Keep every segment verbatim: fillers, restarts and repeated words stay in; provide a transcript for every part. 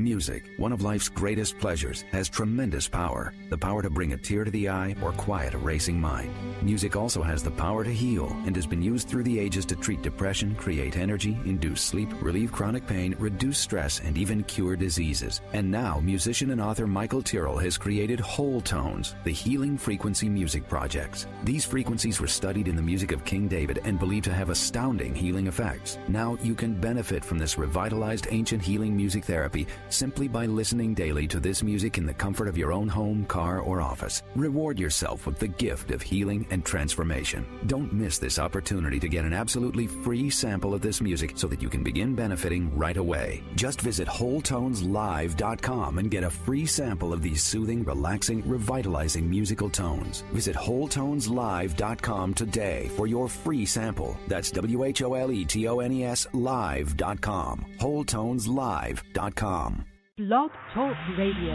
Music, one of life's greatest pleasures, has tremendous power. The power to bring a tear to the eye or quiet a racing mind. Music also has the power to heal and has been used through the ages to treat depression, create energy, induce sleep, relieve chronic pain, reduce stress, and even cure diseases. And now, musician and author Michael Tyrrell has created Whole Tones, the healing frequency music projects. These frequencies were studied in the music of King David and believed to have astounding healing effects. Now you can benefit from this revitalized ancient healing music therapy simply by listening daily to this music in the comfort of your own home, car, or office. Reward yourself with the gift of healing and transformation. Don't miss this opportunity to get an absolutely free sample of this music so that you can begin benefiting right away. Just visit whole tones live dot com and get a free sample of these soothing, relaxing, revitalizing musical tones. Visit whole tones live dot com today for your free sample. That's W H O L E T O N E S live dot com. whole tones live dot com. Blog Talk Radio.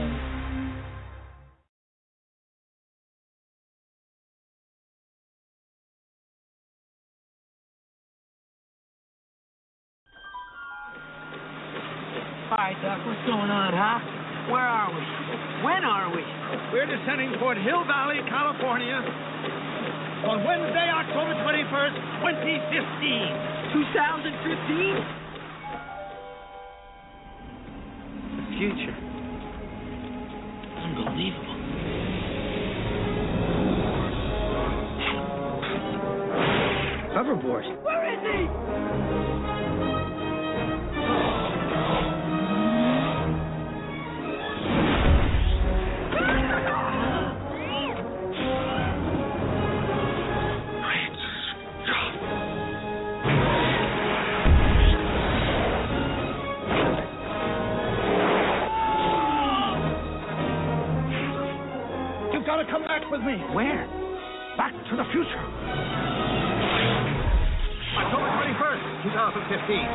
Hi, Doc. What's going on, huh? Where are we? When are we? We're descending toward Hill Valley, California on Wednesday, October twenty-first, twenty fifteen. twenty fifteen? The future. Unbelievable. Hoverboard. Where is he? Come back with me. Where? Back to the future. October twenty-first, twenty fifteen.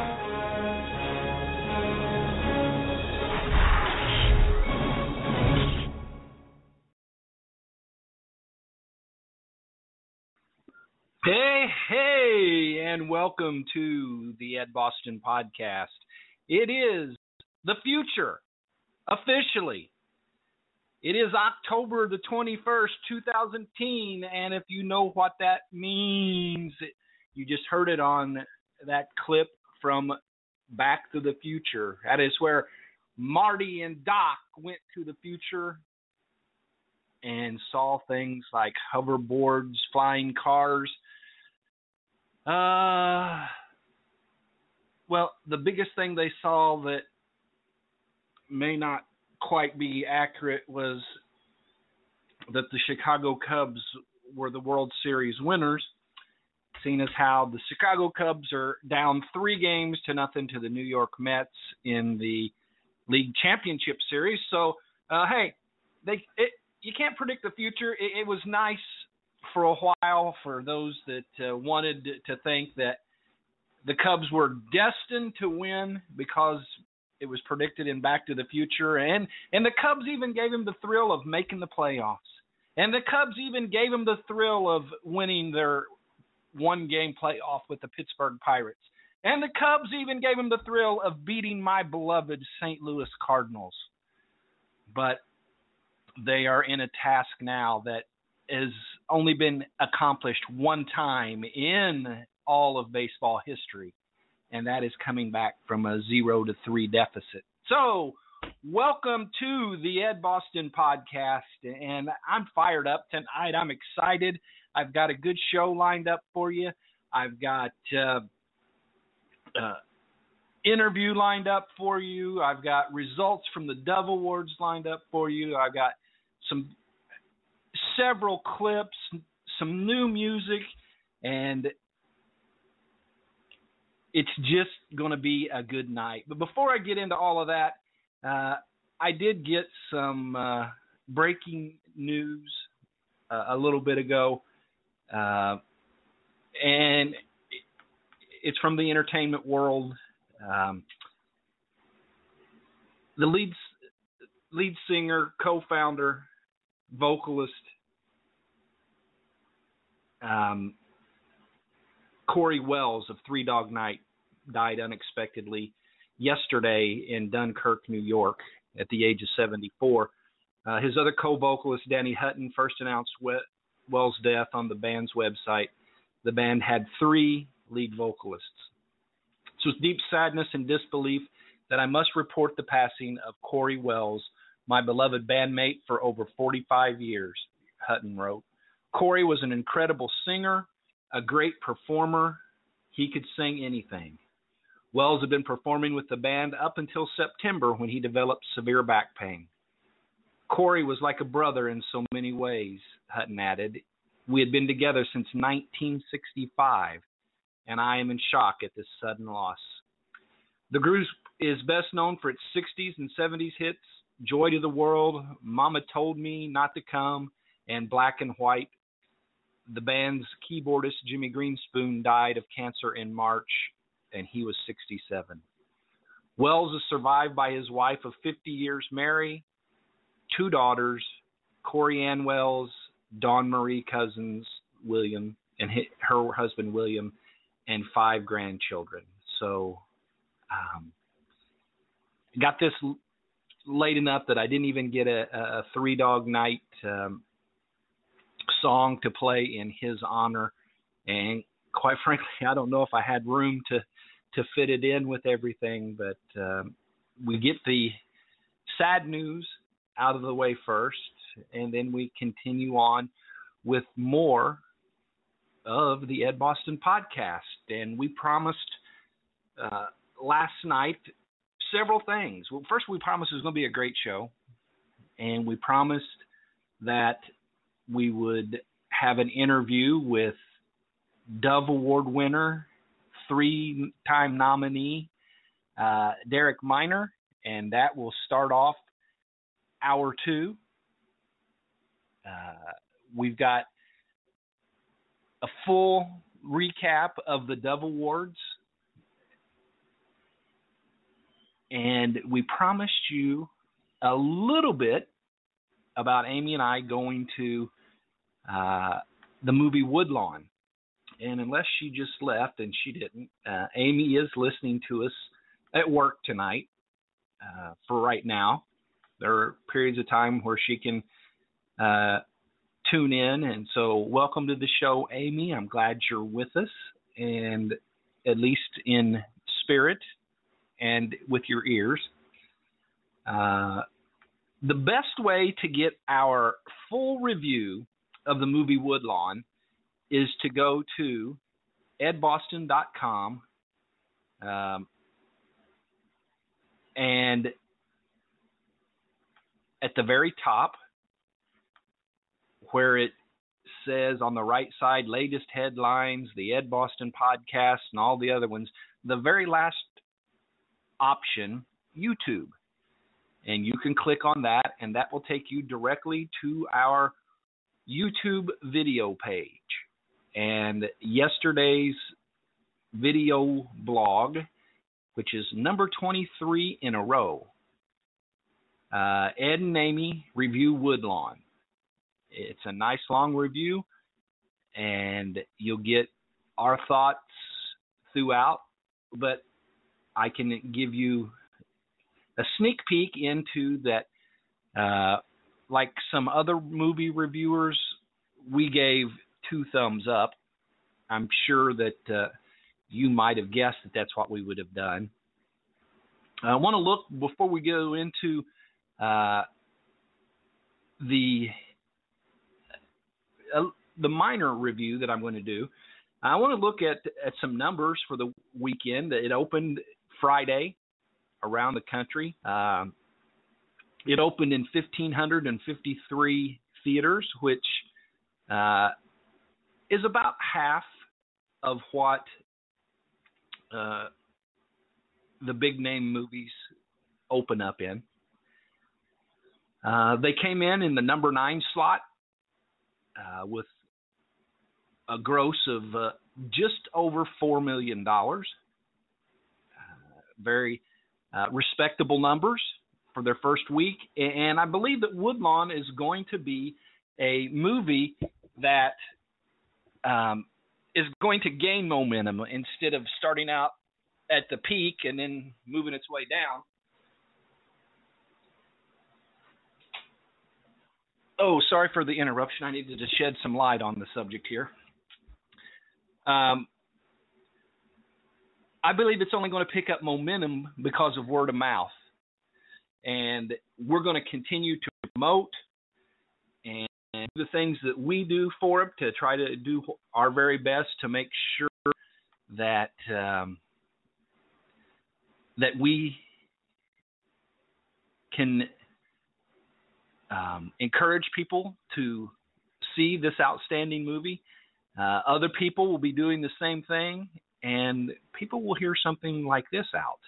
Hey, hey, and welcome to the Ed Boston Podcast. It is the future, officially. It is October the twenty-first, twenty fifteen, and if you know what that means, you just heard it on that clip from Back to the Future. That is where Marty and Doc went to the future and saw things like hoverboards, flying cars. Uh, well, the biggest thing they saw that may not quite be accurate was that the Chicago Cubs were the World Series winners, seeing as how the Chicago Cubs are down three games to nothing to the New York Mets in the League Championship Series. So, uh, hey, they it, you can't predict the future. It, it was nice for a while for those that uh, wanted to think that the Cubs were destined to win because it was predicted in Back to the Future, and, and the Cubs even gave him the thrill of making the playoffs. And the Cubs even gave him the thrill of winning their one-game playoff with the Pittsburgh Pirates. And the Cubs even gave him the thrill of beating my beloved Saint Louis Cardinals. But they are in a task now that has only been accomplished one time in all of baseball history, and that is coming back from a zero to three deficit. So, welcome to the Ed Boston Podcast, and I'm fired up tonight. I'm excited. I've got a good show lined up for you. I've got uh, uh, interview lined up for you. I've got results from the Dove Awards lined up for you. I've got some several clips, some new music, and it's just going to be a good night. But before I get into all of that, uh, I did get some uh, breaking news uh, a little bit ago, uh, and it's from the entertainment world. Um, the lead lead singer, co-founder, vocalist, um, Corey Wells of Three Dog Night died unexpectedly. yesterday in Dunkirk, New York, at the age of seventy-four. Uh, his other co-vocalist, Danny Hutton, first announced Wells' death on the band's website. The band had three lead vocalists. So it's deep sadness and disbelief that I must report the passing of Corey Wells, my beloved bandmate for over forty-five years, Hutton wrote. Corey was an incredible singer, a great performer. He could sing anything. Wells had been performing with the band up until September when he developed severe back pain. Corey was like a brother in so many ways, Hutton added. We had been together since nineteen sixty-five, and I am in shock at this sudden loss. The group is best known for its sixties and seventies hits, Joy to the World, Mama Told Me Not to Come, and Black and White. The band's keyboardist, Jimmy Greenspoon, died of cancer in March, and he was sixty-seven. Wells is survived by his wife of fifty years, Mary, two daughters, Corey Ann Wells, Dawn Marie Cousins, William, and her husband, William, and five grandchildren. So, um, got this late enough that I didn't even get a, a Three Dog Night um, song to play in his honor. And quite frankly, I don't know if I had room to, to fit it in with everything, but um, we get the sad news out of the way first, and then we continue on with more of the Ed Boston podcast. And we promised uh, last night several things. Well, first, we promised it was going to be a great show, and we promised that we would have an interview with Dove Award winner, three-time nominee, uh, Derek Minor, and that will start off hour two. Uh, we've got a full recap of the Dove Awards, and we promised you a little bit about Amy and I going to uh, the movie Woodlawn. And unless she just left, and she didn't, uh, Amy is listening to us at work tonight uh, for right now. There are periods of time where she can uh, tune in. And so welcome to the show, Amy. I'm glad you're with us, and at least in spirit and with your ears. Uh, the best way to get our full review of the movie Woodlawn is to go to ed boston dot com um, and at the very top, where it says on the right side, latest headlines, the Ed Boston podcast, and all the other ones, the very last option, YouTube. And you can click on that, and that will take you directly to our YouTube video page. And yesterday's video blog, which is number twenty-three in a row, Uh, Ed and Amy review Woodlawn. It's a nice long review, and you'll get our thoughts throughout, but I can give you a sneak peek into that. Uh, like some other movie reviewers, we gave two thumbs up. I'm sure that uh, you might have guessed that that's what we would have done. I want to look, before we go into Uh, the uh, the minor review that I'm going to do, I want to look at, at some numbers for the weekend. It opened Friday around the country. Um, it opened in one thousand five hundred fifty-three theaters, which uh, is about half of what uh, the big name movies open up in. Uh, they came in in the number nine slot uh, with a gross of uh, just over four million dollars. Uh, very uh, respectable numbers for their first week. And I believe that Woodlawn is going to be a movie that um, is going to gain momentum instead of starting out at the peak and then moving its way down. Oh, sorry for the interruption. I needed to shed some light on the subject here. Um, I believe it's only going to pick up momentum because of word of mouth. And we're going to continue to promote and do the things that we do for it, to try to do our very best to make sure that um, that we can um, encourage people to see this outstanding movie. Uh, other people will be doing the same thing, and people will hear something like this out.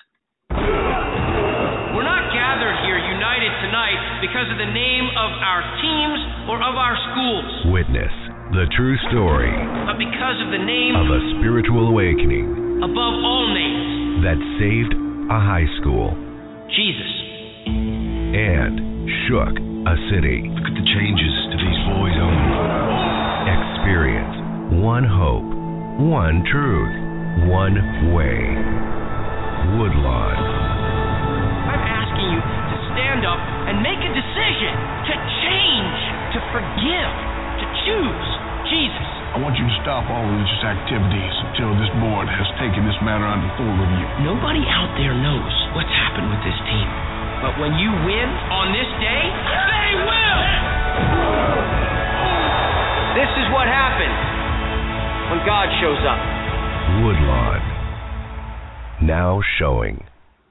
We're not gathered here united tonight because of the name of our teams or of our schools. Witness the true story, but because of the name of a spiritual awakening above all names that saved a high school, Jesus, and shook a city. Look at the changes to these boys' own. Experience one hope, one truth, one way. Woodlawn. I'm asking you to stand up and make a decision, to change, to forgive, to choose Jesus. I want you to stop all religious activities until this board has taken this matter under full review. Nobody out there knows what's happened with this team. But when you win on this day, they will! This is what happens when God shows up. Woodlawn. Now showing.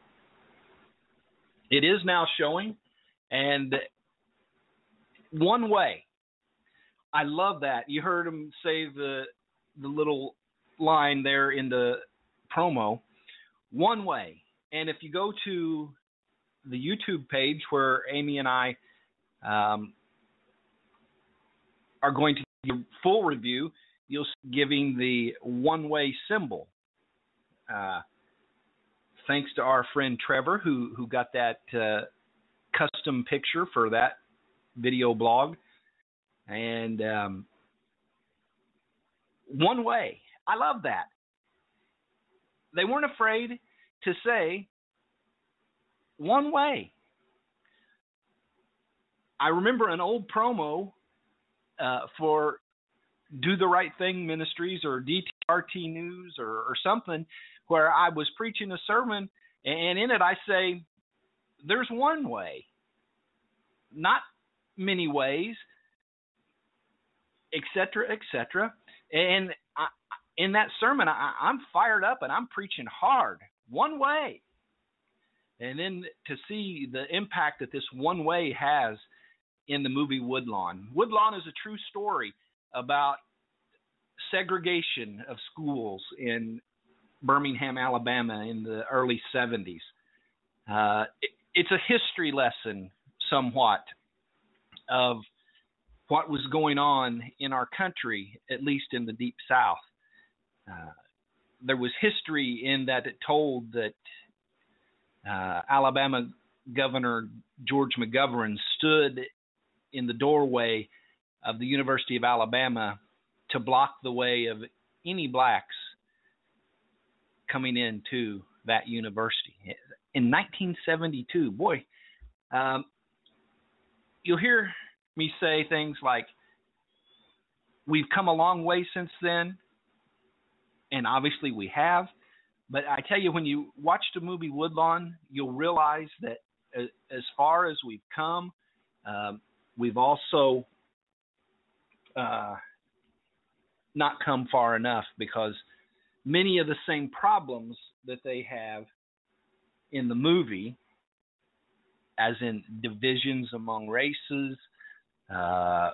It is now showing, and one way. I love that. You heard him say the the little line there in the promo, one way. And if you go to the YouTube page where Amy and I um, are going to give a full review, you'll see giving the one-way symbol. Uh, thanks to our friend Trevor, who who got that uh, custom picture for that video blog. And um, one way. I love that. They weren't afraid to say one way. I remember an old promo uh, for Do the Right Thing Ministries or D T R T News or, or something, where I was preaching a sermon, and in it I say, there's one way, not many ways, et cetera, et cetera. And I, in that sermon, I, I'm fired up and I'm preaching hard, one way. And then to see the impact that this one way has in the movie Woodlawn. Woodlawn is a true story about segregation of schools in Birmingham, Alabama in the early seventies. Uh, it, it's a history lesson somewhat of what was going on in our country, at least in the Deep South. Uh, there was history in that it told that uh, Alabama Governor George McGovern stood in the doorway of the University of Alabama to block the way of any blacks coming into that university. In nineteen seventy-two, boy, um, you'll hear me say things like, we've come a long way since then, and obviously we have, but I tell you, when you watch the movie Woodlawn, you'll realize that as far as we've come, um, we've also uh, not come far enough, because many of the same problems that they have in the movie, as in divisions among races, Uh,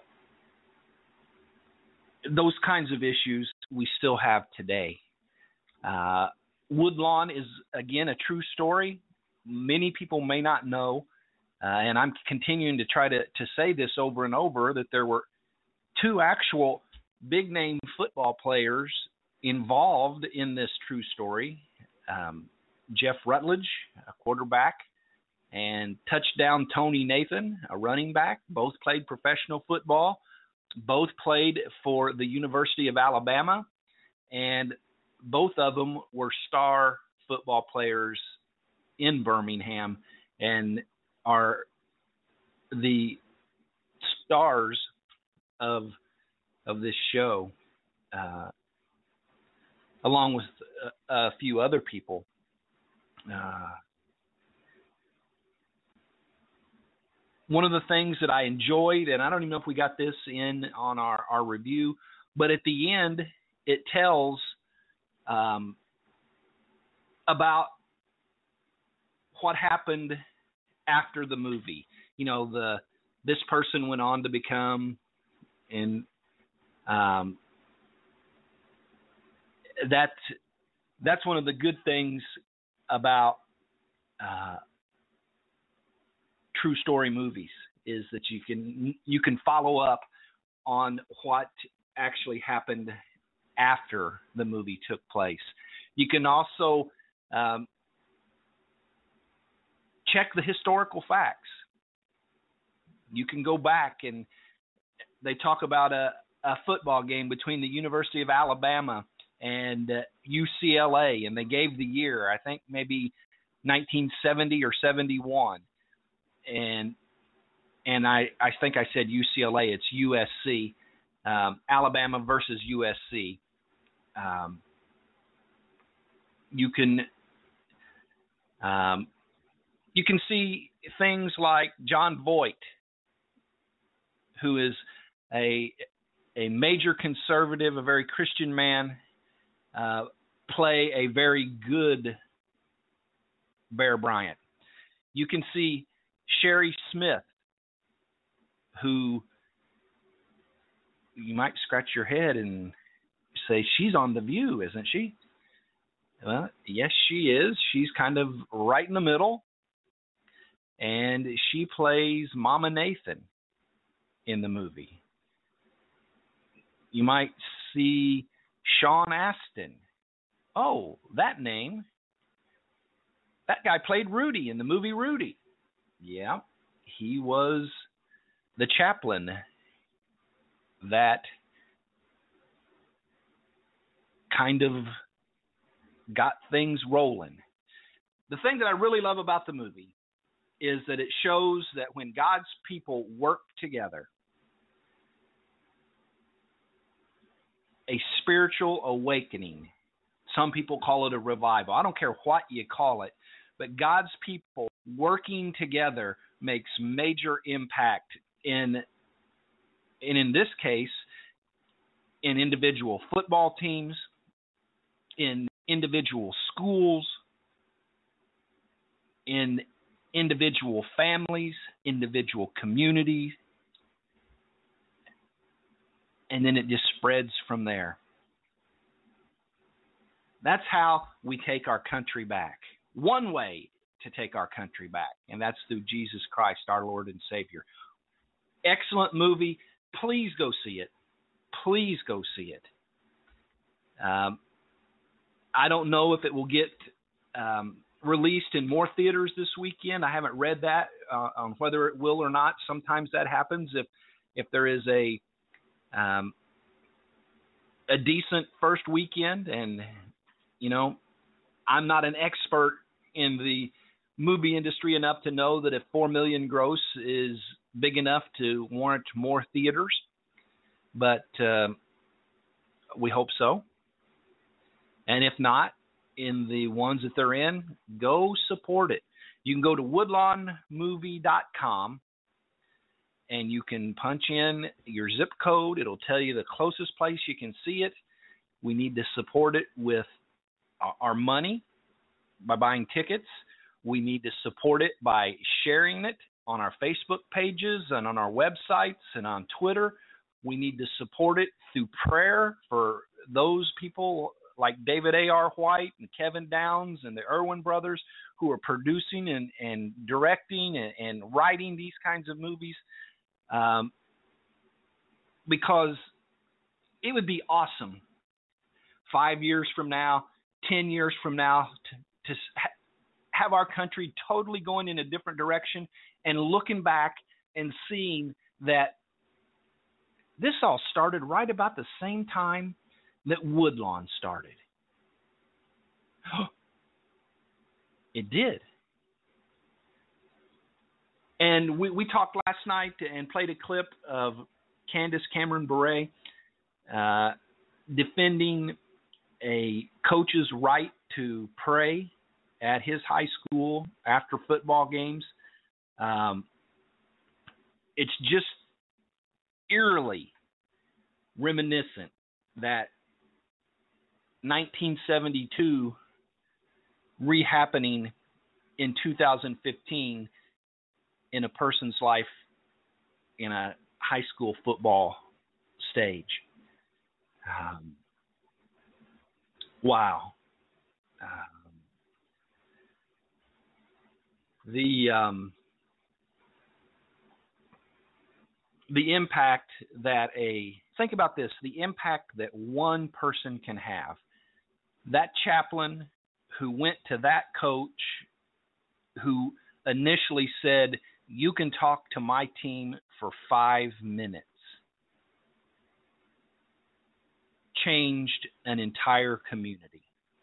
those kinds of issues we still have today. Uh, Woodlawn is, again, a true story. Many people may not know, uh, and I'm continuing to try to, to say this over and over, that there were two actual big-name football players involved in this true story. Um, Jeff Rutledge, a quarterback, and Touchdown Tony Nathan, a running back. Both played professional football. Both played for the University of Alabama. And both of them were star football players in Birmingham and are the stars of of this show, uh, along with a, a few other people. Uh, one of the things that I enjoyed, and I don't even know if we got this in on our, our review, but at the end it tells um, about what happened after the movie. You know, the this person went on to become, and um, that that's one of the good things about uh, true story movies, is that you can you can follow up on what actually happened after the movie took place. You can also um, check the historical facts. You can go back, and they talk about a, a football game between the University of Alabama and uh, U C L A, and they gave the year, I think maybe nineteen seventy or seventy-one. And and I, I think I said U C L A, it's U S C, um, Alabama versus U S C. Um, you can um, you can see things like John Voight, who is a a major conservative, a very Christian man, uh, play a very good Bear Bryant. You can see Sherry Smith, who you might scratch your head and say, she's on The View, isn't she? Well, yes, she is. She's kind of right in the middle, and she plays Mama Nathan in the movie. You might see Sean Astin. Oh, that name. That guy played Rudy in the movie Rudy. Yeah, he was the chaplain that kind of got things rolling. The thing that I really love about the movie is that it shows that when God's people work together, a spiritual awakening, some people call it a revival. I don't care what you call it, but God's people working together makes major impact in, and in this case, in individual football teams, in individual schools, in individual families, individual communities, and then it just spreads from there. That's how we take our country back. One way to take our country back, and that's through Jesus Christ, our Lord and Savior. Excellent movie. Please go see it. Please go see it. Um, I don't know if it will get um, released in more theaters this weekend. I haven't read that uh, on whether it will or not. Sometimes that happens if if there is a um, a decent first weekend. And, you know, I'm not an expert in the movie industry enough to know that if four million gross is big enough to warrant more theaters, but uh, we hope so. And if not, in the ones that they're in, go support it. You can go to woodlawn movie dot com and you can punch in your zip code. It'll tell you the closest place you can see it. We need to support it with our money by buying tickets. We need to support it by sharing it on our Facebook pages and on our websites and on Twitter. We need to support it through prayer for those people like David A R. White and Kevin Downs and the Irwin brothers who are producing and, and directing and, and writing these kinds of movies. Um, because it would be awesome five years from now, ten years from now, to, to ha- have our country totally going in a different direction and looking back and seeing that this all started right about the same time that Woodlawn started. It did. And we, we talked last night and played a clip of Candace Cameron Bure uh, defending a coach's right to pray at his high school after football games. Um, it's just eerily reminiscent that nineteen seventy-two rehappening in two thousand fifteen in a person's life in a high school football stage. Um, wow. Um, the um, the impact that a think about this, the impact that one person can have. That chaplain who went to that coach who initially said, "You can talk to my team for five minutes," changed an entire community.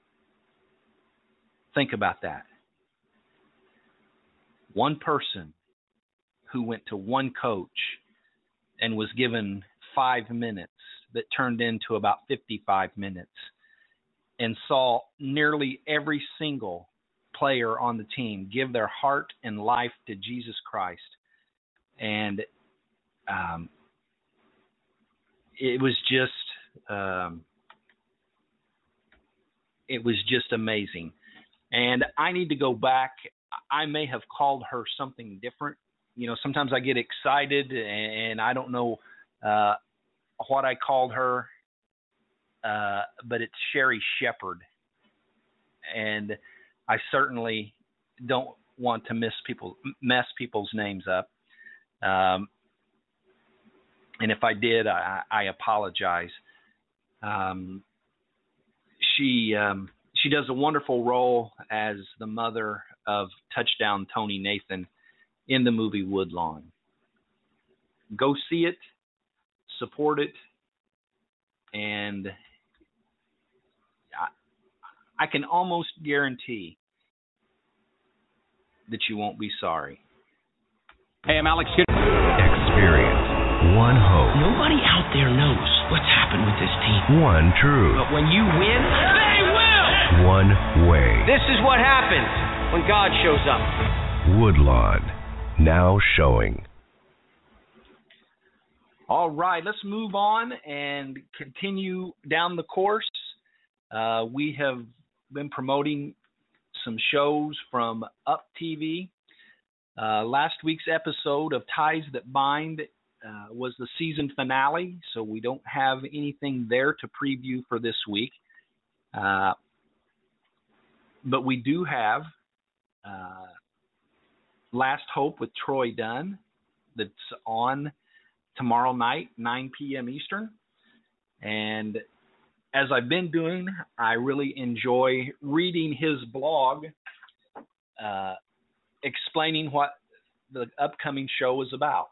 Think about that. One person who went to one coach and was given five minutes that turned into about fifty-five minutes and saw nearly every single player on the team give their heart and life to Jesus Christ. And um, it was just, um, it was just amazing. And I need to go back. I may have called her something different. You know, sometimes I get excited and I don't know uh, what I called her, uh, but it's Sherry Shepherd. And I certainly don't want to miss people, mess people's names up. Um, and if I did, I, I apologize. Um, she um, she does a wonderful role as the mother of Touchdown Tony Nathan in the movie Woodlawn. Go see it, support it, and I, I can almost guarantee that you won't be sorry. Hey, I'm Alex. Experience. One hope. Nobody out there knows what's happened with this team. One truth. But when you win, they will! One way. This is what happens when God shows up. Woodlawn. Now showing. All right, let's move on and continue down the course. Uh, we have been promoting some shows from Up T V. Uh, last week's episode of Ties That Bind uh, was the season finale, so we don't have anything there to preview for this week. Uh, but we do have uh, Last Hope with Troy Dunn that's on tomorrow night, nine p.m. Eastern. And as I've been doing, I really enjoy reading his blog, uh, explaining what the upcoming show is about.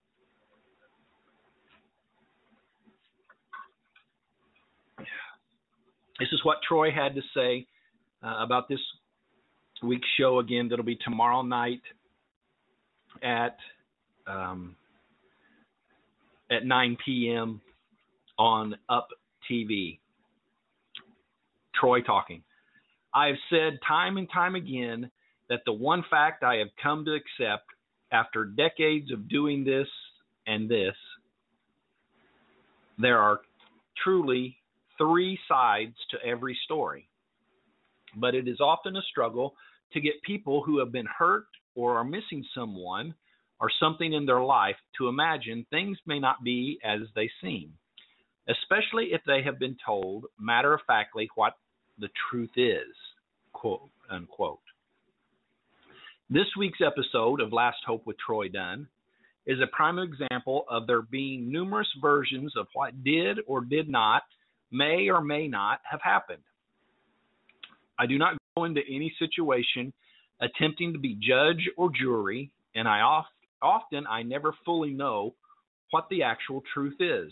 This is what Troy had to say uh, about this week's show. Again, that'll be tomorrow night at um, at nine p.m. on Up T V. Troy talking. I have said time and time again that the one fact I have come to accept after decades of doing this and this, there are truly three sides to every story. But it is often a struggle to get people who have been hurt or are missing someone or something in their life to imagine things may not be as they seem, especially if they have been told matter-of-factly what the truth is, quote, unquote. This week's episode of Last Hope with Troy Dunn is a prime example of there being numerous versions of what did or did not, may or may not have happened. I do not go into any situation attempting to be judge or jury, and I oft, often I never fully know what the actual truth is.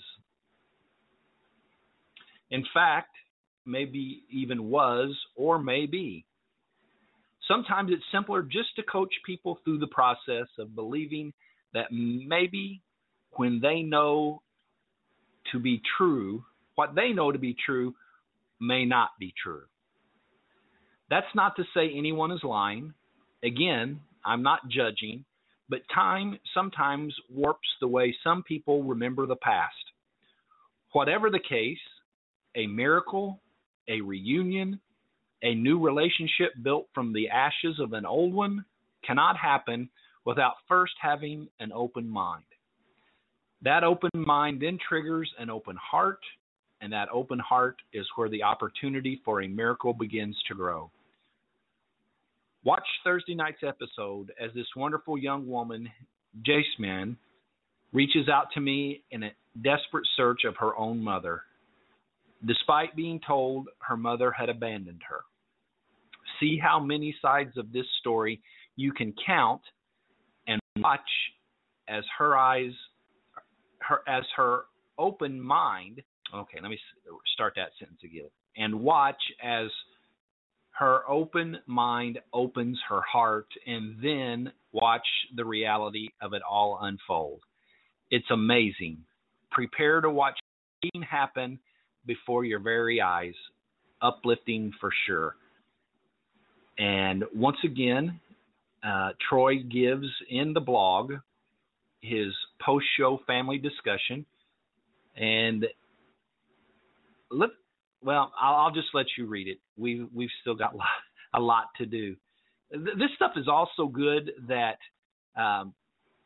In fact, maybe even was or may be. Sometimes it's simpler just to coach people through the process of believing that maybe when they know to be true, what they know to be true may not be true. That's not to say anyone is lying. Again, I'm not judging, but time sometimes warps the way some people remember the past. Whatever the case, a miracle, a reunion, a new relationship built from the ashes of an old one cannot happen without first having an open mind. That open mind then triggers an open heart, and that open heart is where the opportunity for a miracle begins to grow. Watch Thursday night's episode as this wonderful young woman, Jasmine, reaches out to me in a desperate search of her own mother, despite being told her mother had abandoned her. See how many sides of this story you can count and watch as her eyes, her as her open mind, okay, let me start that sentence again, and watch as her open mind opens her heart, and then watch the reality of it all unfold. It's amazing. Prepare to watch it happen before your very eyes. Uplifting for sure. And once again, uh, Troy gives in the blog his post-show family discussion. And let, well, I'll, I'll just let you read it. We've, we've still got a lot to do. This stuff is also good that um,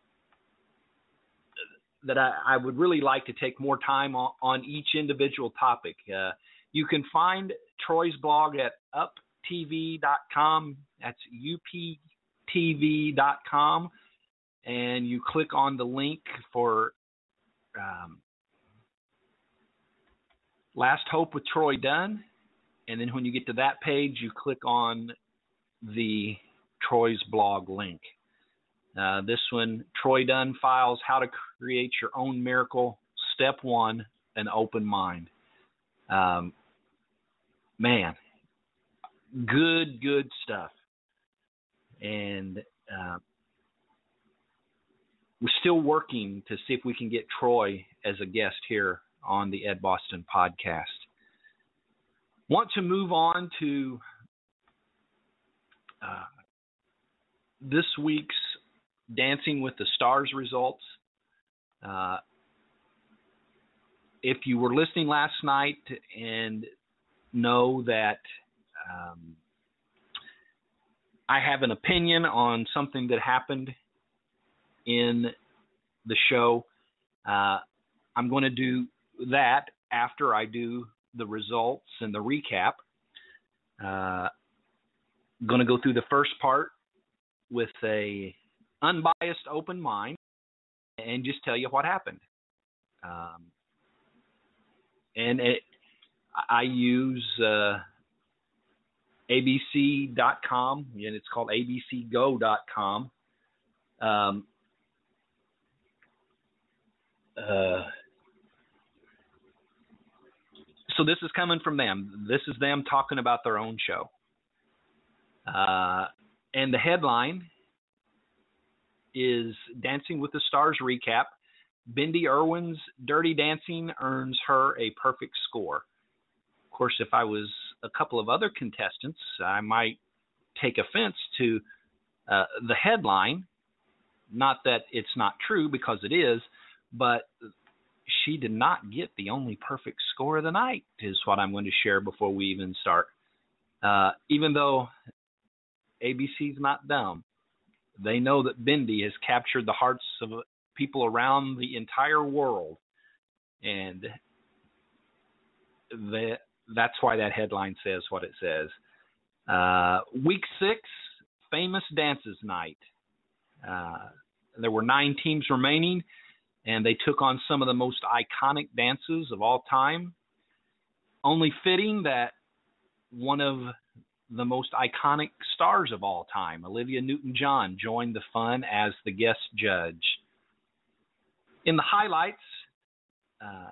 that I, I would really like to take more time on, on each individual topic. Uh, you can find Troy's blog at up t v dot com. That's U P T V dot com. And you click on the link for um, Last Hope with Troy Dunn. And then when you get to that page, you click on the Troy's blog link. Uh, this one, Troy Dunn Files, How to Create Your Own Miracle. Step one, an open mind. Um, man, good, good stuff. And uh, we're still working to see if we can get Troy as a guest here on the Ed Boston podcast. Want to move on to uh, this week's Dancing with the Stars results. Uh, if you were listening last night and know that um, I have an opinion on something that happened in the show, uh, I'm going to do that after I do the results and the recap. Uh, I'm going to go through the first part with a unbiased open mind and just tell you what happened. Um, and it, I use uh, A B C dot com, and it's called A B C go dot com. Um, uh, so this is coming from them. This is them talking about their own show. Uh, and the headline is Dancing with the Stars recap. Bindi Irwin's Dirty Dancing earns her a perfect score. Of course, if I was a couple of other contestants, I might take offense to uh, the headline. Not that it's not true, because it is, but she did not get the only perfect score of the night, is what I'm going to share before we even start. Uh, even though A B C's not dumb, they know that Bindi has captured the hearts of people around the entire world, and the, that's why that headline says what it says. Uh, week six, Famous Dances Night. Uh, there were nine teams remaining, and they took on some of the most iconic dances of all time. Only fitting that one of the most iconic stars of all time, Olivia Newton-John, joined the fun as the guest judge. In the highlights, uh,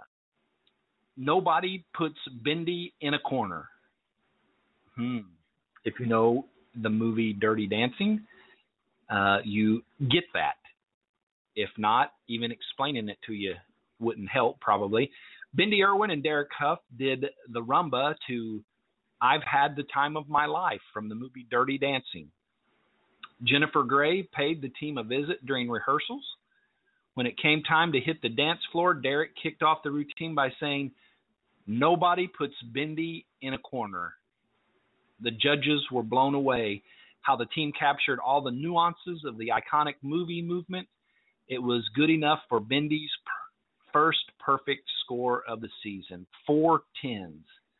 nobody puts Bindi in a corner. Hmm. If you know the movie Dirty Dancing, uh, you get that. If not, even explaining it to you wouldn't help, probably. Bindi Irwin and Derek Huff did the rumba to I've Had the Time of My Life from the movie Dirty Dancing. Jennifer Gray paid the team a visit during rehearsals. When it came time to hit the dance floor, Derek kicked off the routine by saying, "Nobody puts Bindi in a corner." The judges were blown away how the team captured all the nuances of the iconic movie movement. It was good enough for Bindi's per- first perfect score of the season, four tens.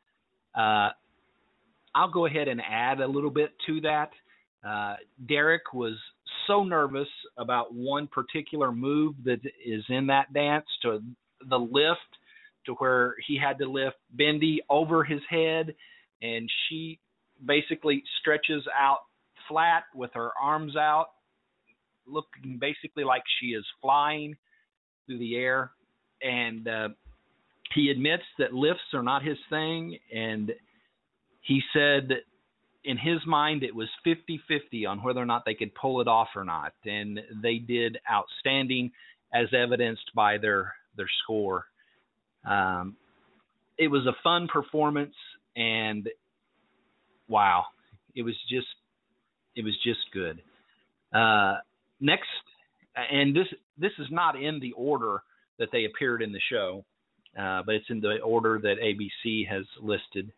Uh, I'll go ahead and add a little bit to that. Uh, Derek was so nervous about one particular move that is in that dance, to the lift, to where he had to lift Bindi over his head, and she basically stretches out flat with her arms out, looking basically like she is flying through the air. And uh, he admits that lifts are not his thing, and he said in his mind it was fifty-fifty on whether or not they could pull it off or not, and they did outstanding, as evidenced by their their score. Um, it was a fun performance, and wow, it was just it was just good. Uh, next, and this this is not in the order that they appeared in the show, uh, but it's in the order that A B C has listed.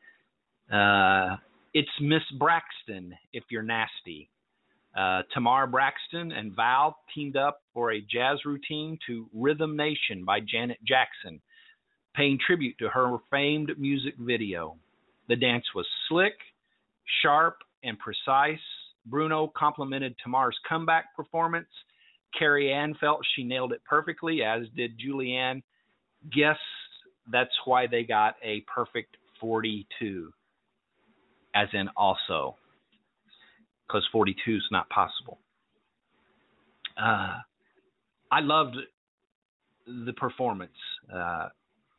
Uh, it's Miss Braxton, If You're Nasty. Uh, Tamar Braxton and Val teamed up for a jazz routine to Rhythm Nation by Janet Jackson, paying tribute to her famed music video. The dance was slick, sharp, and precise. Bruno complimented Tamar's comeback performance. Carrie Ann felt she nailed it perfectly, as did Julianne. Guess that's why they got a perfect forty-two, as in also, because forty-two is not possible. Uh, I loved the performance. Uh,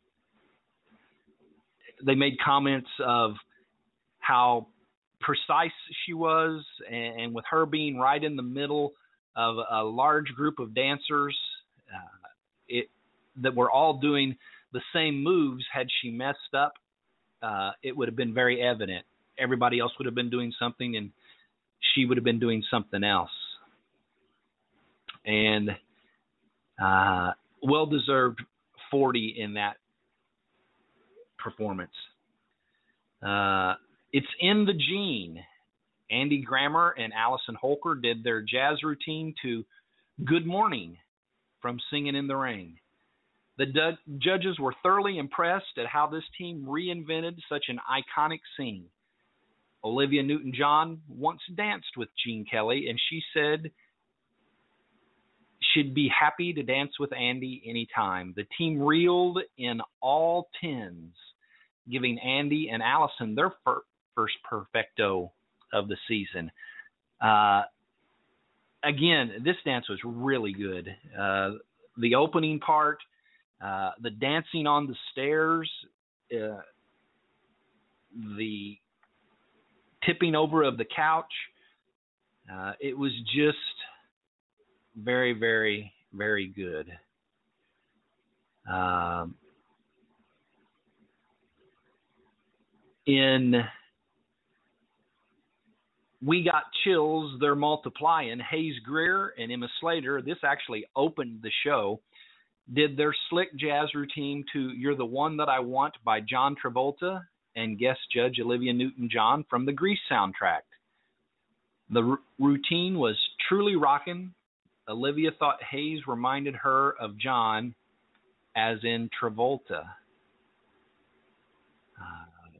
they made comments of how precise she was, and, and with her being right in the middle of a large group of dancers, uh, it that were all doing the same moves. Had she messed up, uh, it would have been very evident. Everybody else would have been doing something, and she would have been doing something else. And uh, well-deserved forty in that performance. Uh, it's in the gene. Andy Grammer and Allison Holker did their jazz routine to Good Morning from Singing in the Rain. The du- judges were thoroughly impressed at how this team reinvented such an iconic scene. Olivia Newton-John once danced with Gene Kelly, and she said she'd be happy to dance with Andy anytime. The team reeled in all tens, giving Andy and Allison their fir- first perfecto of the season. Uh, again, this dance was really good. Uh, the opening part, uh, the dancing on the stairs, uh, the tipping over of the couch, uh, it was just very, very, very good. Um, in We Got Chills, They're Multiplying, Hayes Greer and Emma Slater, this actually opened the show, did their slick jazz routine to You're the One That I Want by John Travolta and guest judge Olivia Newton-John from the Grease soundtrack. The r- routine was truly rocking. Olivia thought Hayes reminded her of John, as in Travolta. Uh,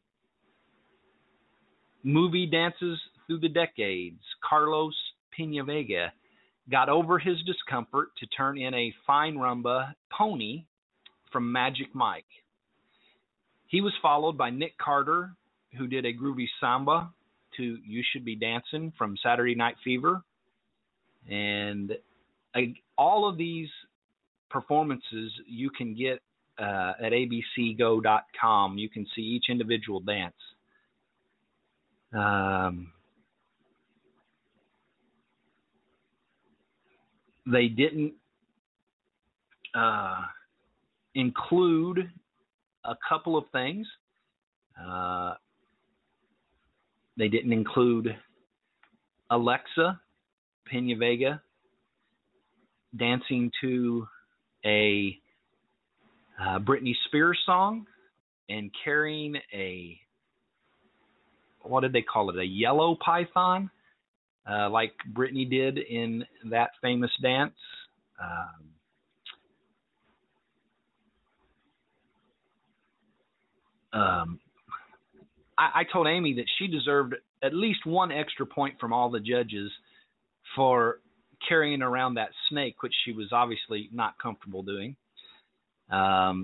movie dances through the decades. Carlos-Pena-Vega got over his discomfort to turn in a fine rumba, Pony, from Magic Mike. He was followed by Nick Carter, who did a groovy samba to You Should Be Dancing from Saturday Night Fever. And uh, all of these performances you can get uh, at A B C go dot com. You can see each individual dance. Um, they didn't uh, include a couple of things. Uh, they didn't include Alexa-Pena-Vega dancing to a uh, Britney Spears song and carrying a, what did they call it, a yellow python, uh, like Britney did in that famous dance. Um, um, I, I told Amy that she deserved at least one extra point from all the judges for carrying around that snake, which she was obviously not comfortable doing. Um,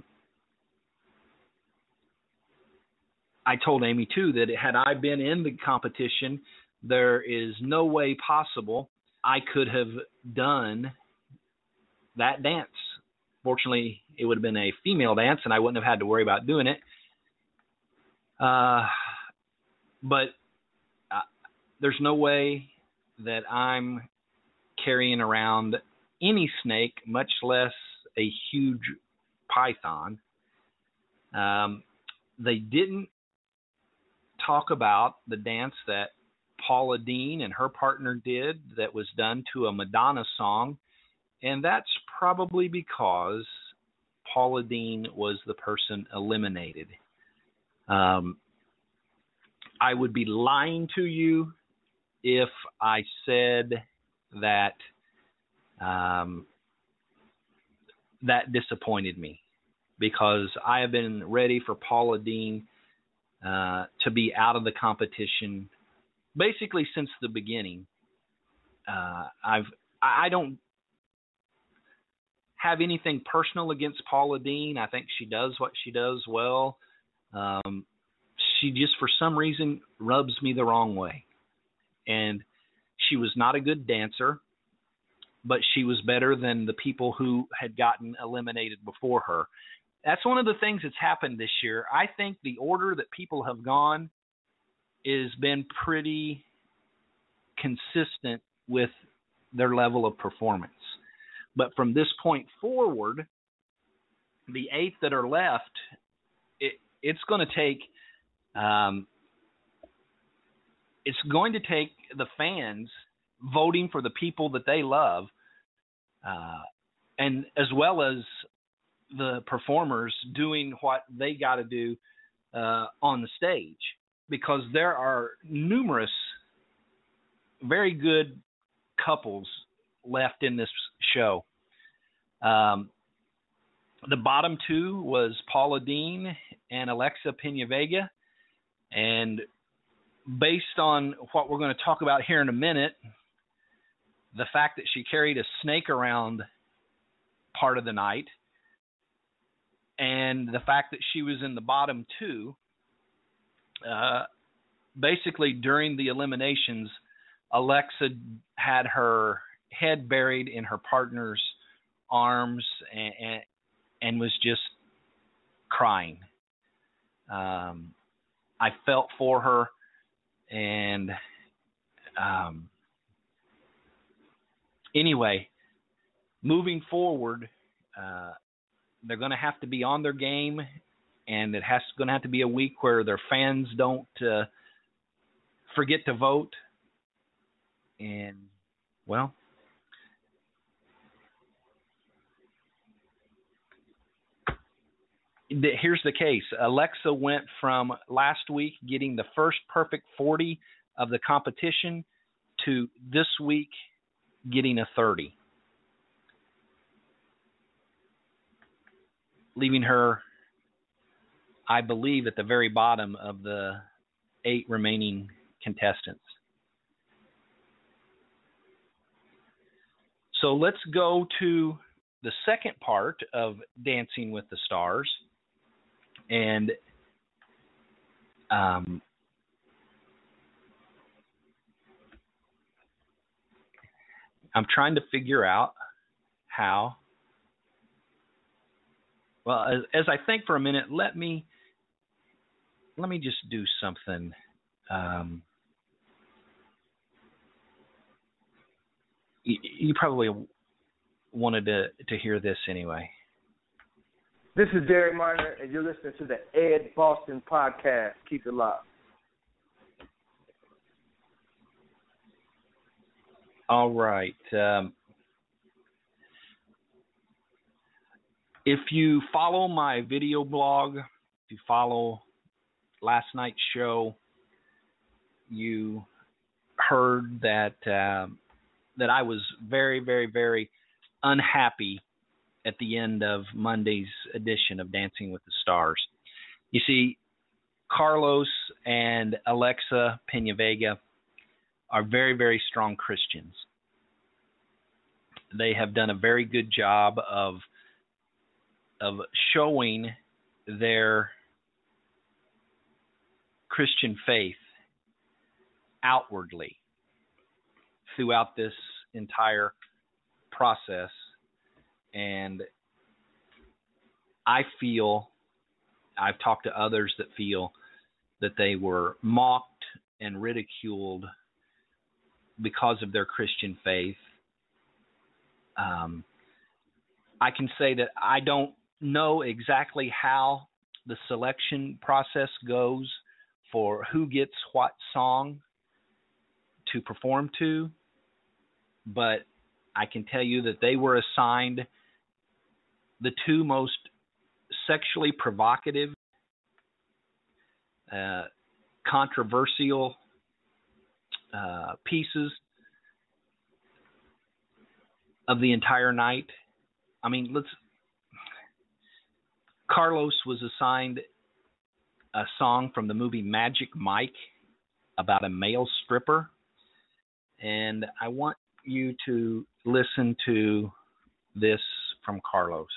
I told Amy, too, that had I been in the competition, there is no way possible I could have done that dance. Fortunately, it would have been a female dance, and I wouldn't have had to worry about doing it. Uh, but uh, there's no way that I'm carrying around any snake, much less a huge python. Um, they didn't talk about the dance that Paula Deen and her partner did that was done to a Madonna song, and that's probably because Paula Deen was the person eliminated. Um, I would be lying to you if I said that um, that disappointed me, because I have been ready for Paula Deen uh, to be out of the competition basically since the beginning. Uh, I've I don't have anything personal against Paula Deen. I think she does what she does well. Um, she just, for some reason, rubs me the wrong way. And she was not a good dancer, but she was better than the people who had gotten eliminated before her. That's one of the things that's happened this year. I think the order that people have gone has been pretty consistent with their level of performance. But from this point forward, the eight that are left, it, it's going to take um, it's going to take the fans voting for the people that they love, uh, and as well as the performers doing what they got to do uh, on the stage, because there are numerous very good couples left in this show. Um, the bottom two was Paula Deen and Alexa-Pena-Vega, and based on what we're going to talk about here in a minute, the fact that she carried a snake around part of the night, and the fact that she was in the bottom two, uh, basically during the eliminations, Alexa had her head buried in her partner's arms and, and, and was just crying. Um, I felt for her, and um, anyway, moving forward, uh, they're going to have to be on their game, and it has going to have to be a week where their fans don't uh, forget to vote. And, well, here's the case. Alexa went from last week getting the first perfect forty of the competition to this week getting a thirty, leaving her, I believe, at the very bottom of the eight remaining contestants. So let's go to the second part of Dancing with the Stars. And um, I'm trying to figure out how. Well, as, as I think for a minute, let me let me just do something. Um, you, you probably wanted to, to hear this anyway. This is Derek Miner, and you're listening to the Ed Boston Podcast. Keep it locked. All right. Um, if you follow my video blog, if you follow last night's show, you heard that uh, that I was very, very, very unhappy at the end of Monday's edition of Dancing with the Stars. You see, Carlos and Alexa-Pena-Vega are very, very strong Christians. They have done a very good job of of showing their Christian faith outwardly throughout this entire process. And I feel, I've talked to others that feel that they were mocked and ridiculed because of their Christian faith. Um, I can say that I don't know exactly how the selection process goes for who gets what song to perform to, but I can tell you that they were assigned the two most sexually provocative, uh, controversial uh, pieces of the entire night. I mean, let's. Carlos was assigned a song from the movie Magic Mike about a male stripper, and I want you to listen to this from Carlos.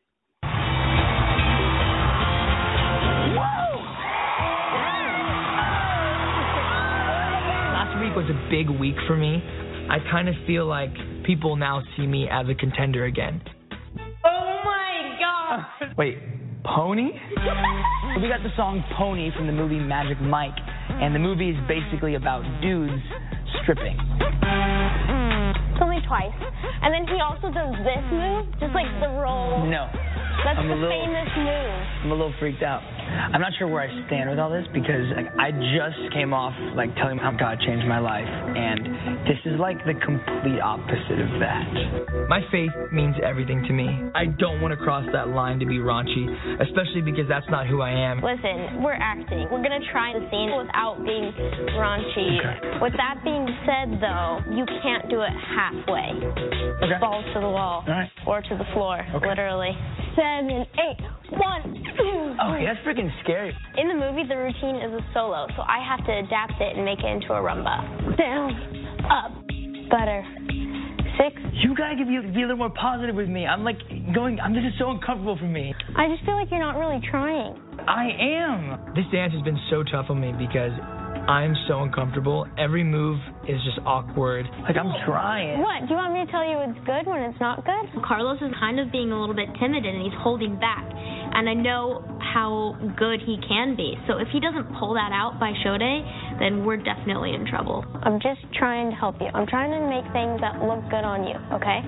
Last week was a big week for me. I kind of feel like people now see me as a contender again. Oh my God! Wait, Pony? We got the song Pony from the movie Magic Mike, and the movie is basically about dudes stripping. It's only twice. And then he also does this move, just like the roll. No. That's I'm the a little, famous move. I'm a little freaked out. I'm not sure where I stand with all this because like I just came off like telling how God changed my life, and this is like the complete opposite of that. My faith means everything to me. I don't want to cross that line to be raunchy, especially because that's not who I am. Listen, we're acting. We're going to try the scene without being raunchy. Okay. With that being said, though, you can't do it halfway. Okay. Balls to the wall. All right. Or to the floor, okay. literally. Seven, eight, one, two. Okay, that's freaking scary. In the movie, the routine is a solo, so I have to adapt it and make it into a rumba. Down, up, butter, six. You gotta be, be a little more positive with me. I'm like going, I'm, this is so uncomfortable for me. I just feel like you're not really trying. I am. This dance has been so tough on me because I'm so uncomfortable. Every move is just awkward. Like, I'm trying. What? Do you want me to tell you it's good when it's not good? Carlos is kind of being a little bit timid and he's holding back. And I know how good he can be. So if he doesn't pull that out by show day, then we're definitely in trouble. I'm just trying to help you. I'm trying to make things that look good on you, okay?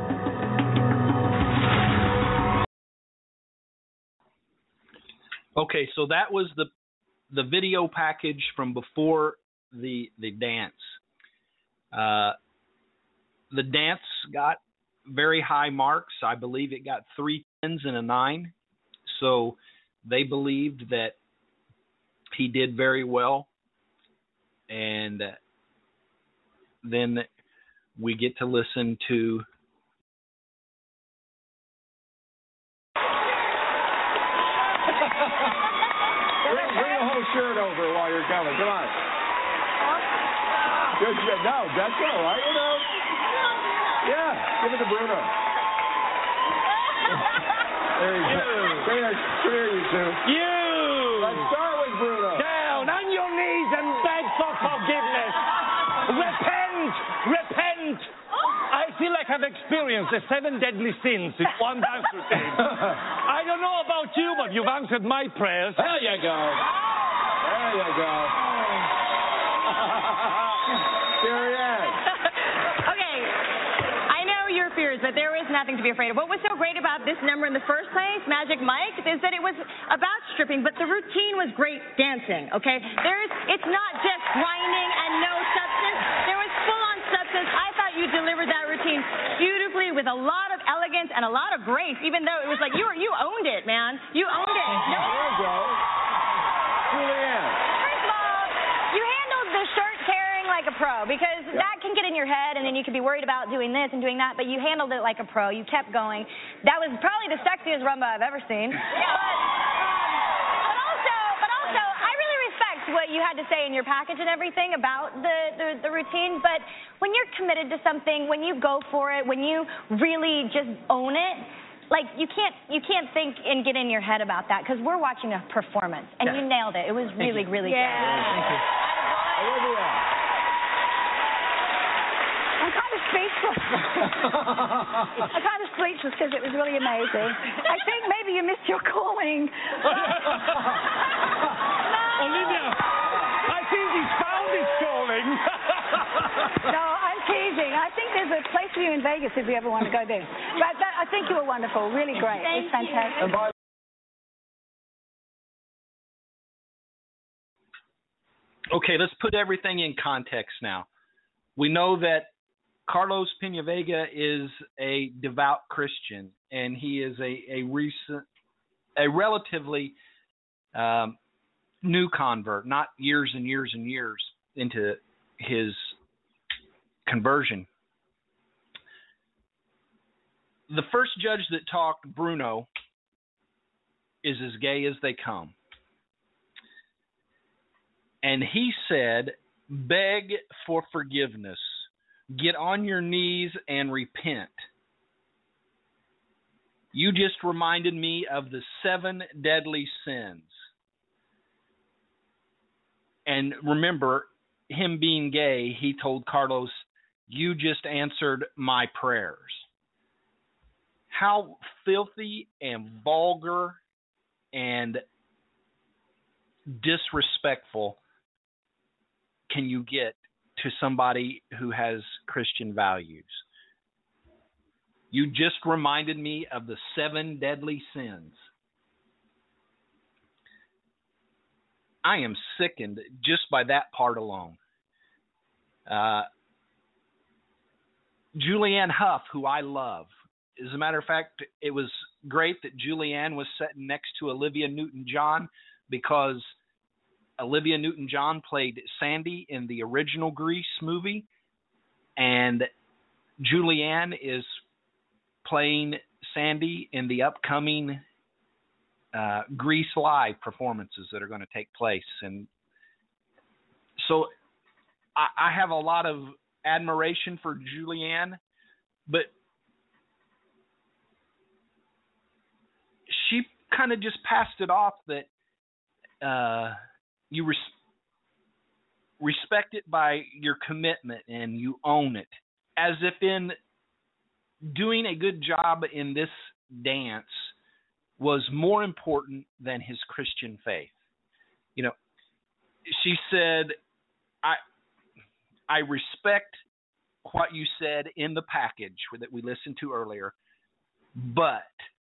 Okay, so that was the the video package from before the the dance. Uh, the dance got very high marks. I believe it got three tens and a nine. So they believed that he did very well. And then we get to listen to Bring, bring the whole shirt over while you're coming. Come on. Good, good. No, that's all right. You know. Yeah, give it to Bruno. There you go. Come here, come here, you two. You! Let's start with Bruno. Down on your knees and beg for forgiveness. Repent! Repent! I feel like I've experienced the seven deadly sins in one dance routine. I don't know about you, but you've answered my prayers. There you go. There you go. Okay, I know you're fears, but there is nothing to be afraid of. What was so great about this number in the first place, Magic Mike, is that it was about stripping, but the routine was great dancing, okay? There's, it's not just grinding and no substance. There was full-on substance. I thought you delivered that routine beautifully with a lot of elegance and a lot of grace, even though it was like you were, you owned it, man. You owned it. No, there you go. Julianne. First of all, you handled the shirt tearing like a pro, because Yep. that can get in your head, and then you could be worried about doing this and doing that, but you handled it like a pro. You kept going. That was probably the sexiest rumba I've ever seen. Yeah. But, um, but also, but also, I really respect what you had to say in your package and everything about the, the, the routine, but when you're committed to something, when you go for it, when you really just own it, like, you can't you can't think and get in your head about that, because we're watching a performance, and yeah. you nailed it. It was Thank really, you. really yeah. good. Thank you. Olivia. I'm kind of speechless. I'm kind of speechless because it was really amazing. I think maybe you missed your calling. Olivia, I think he's found his calling. No, I'm teasing. I think there's a place for you in Vegas if you ever want to go there. But that, I think you were wonderful. Really great. Thank it was fantastic. You. Okay, let's put everything in context now. We know that Carlos-Pena-Vega is a devout Christian, and he is a, a recent, a relatively um, new convert, not years and years and years into his conversion. The first judge that talked, Bruno, is as gay as they come. And he said, beg for forgiveness. Get on your knees and repent. You just reminded me of the seven deadly sins. And remember, him being gay, he told Carlos, you just answered my prayers. How filthy and vulgar and disrespectful can you get to somebody who has Christian values? You just reminded me of the seven deadly sins. I am sickened just by that part alone. Uh, Julianne Hough, who I love. As a matter of fact, it was great that Julianne was sitting next to Olivia Newton-John, because Olivia Newton-John played Sandy in the original Grease movie, and Julianne is playing Sandy in the upcoming uh, Grease Live performances that are going to take place. And so I, I have a lot of admiration for Julianne, but she kind of just passed it off that uh, you res- respect it by your commitment and you own it, as if in doing a good job in this dance was more important than his Christian faith. You know, she said, I I respect what you said in the package that we listened to earlier, but,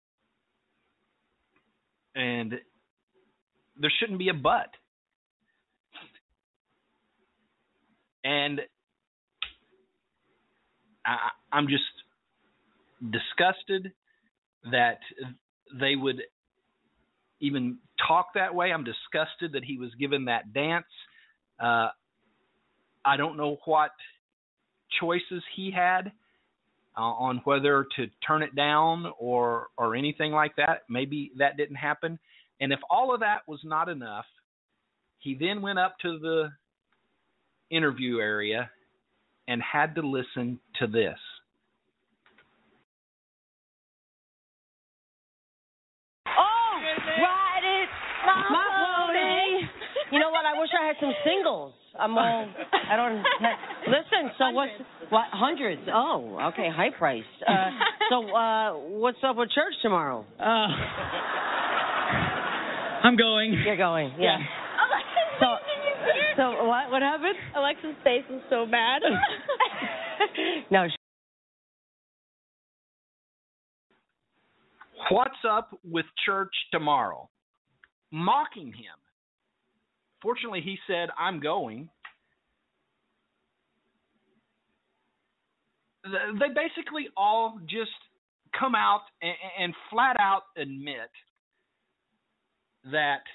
and there shouldn't be a but. And I, I'm just disgusted that they would even talk that way. I'm disgusted that he was given that dance. Uh, I don't know what choices he had uh, on whether to turn it down or or anything like that. Maybe that didn't happen. And if all of that was not enough, he then went up to the interview area and had to listen to this. Oh, ride it, my pony. You know what? I wish I had some singles. I'm all, I don't, listen, so what's, what, hundreds? Oh, okay, high price. Uh, so, uh, what's up with church tomorrow? Uh, I'm going. You're going, yeah. yeah. So, so what, what happened? Alexa's face was so bad. No, What's up with church tomorrow? Mocking him. Fortunately, he said, I'm going. They basically all just come out and, and flat out admit that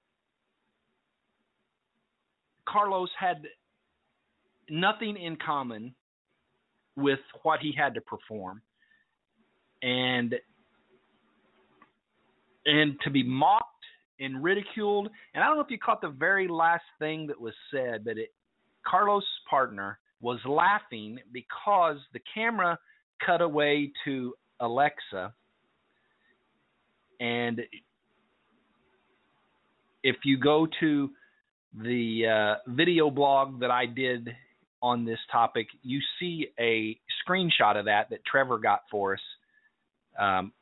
Carlos had nothing in common with what he had to perform, and and to be mocked and ridiculed. And I don't know if you caught the very last thing that was said, but it, Carlos' partner was laughing because the camera cut away to Alexa, and if you go to the uh, video blog that I did on this topic, you see a screenshot of that that Trevor got for us. Um,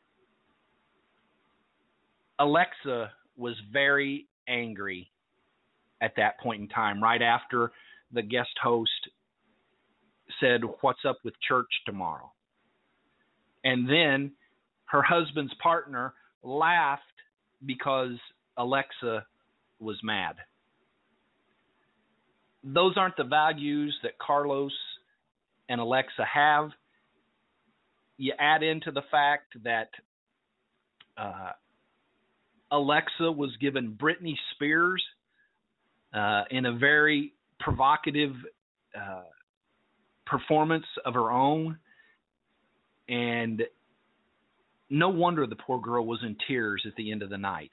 Alexa was very angry at that point in time, right after the guest host said, "What's up with church tomorrow?" And then her husband's partner laughed because Alexa was mad. Those aren't the values that Carlos and Alexa have. You add into the fact that uh, Alexa was given Britney Spears uh, in a very provocative uh, performance of her own, and no wonder the poor girl was in tears at the end of the night.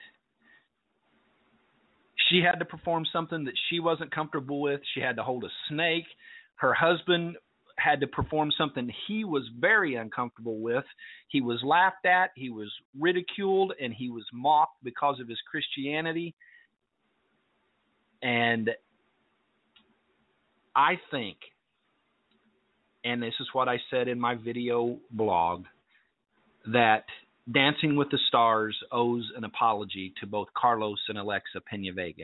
She had to perform something that she wasn't comfortable with. She had to hold a snake. Her husband had to perform something he was very uncomfortable with. He was laughed at, he was ridiculed, and he was mocked because of his Christianity. And I think, and this is what I said in my video blog, that Dancing with the Stars owes an apology to both Carlos and alexa-pena-vega.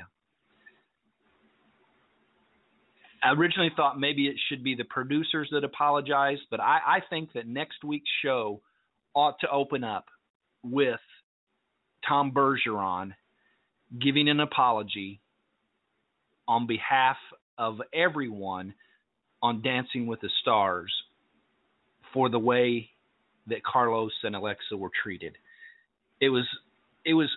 I originally thought maybe it should be the producers that apologize, but I, I think that next week's show ought to open up with Tom Bergeron giving an apology on behalf of everyone on Dancing with the Stars for the way that Carlos and Alexa were treated. It was, it was,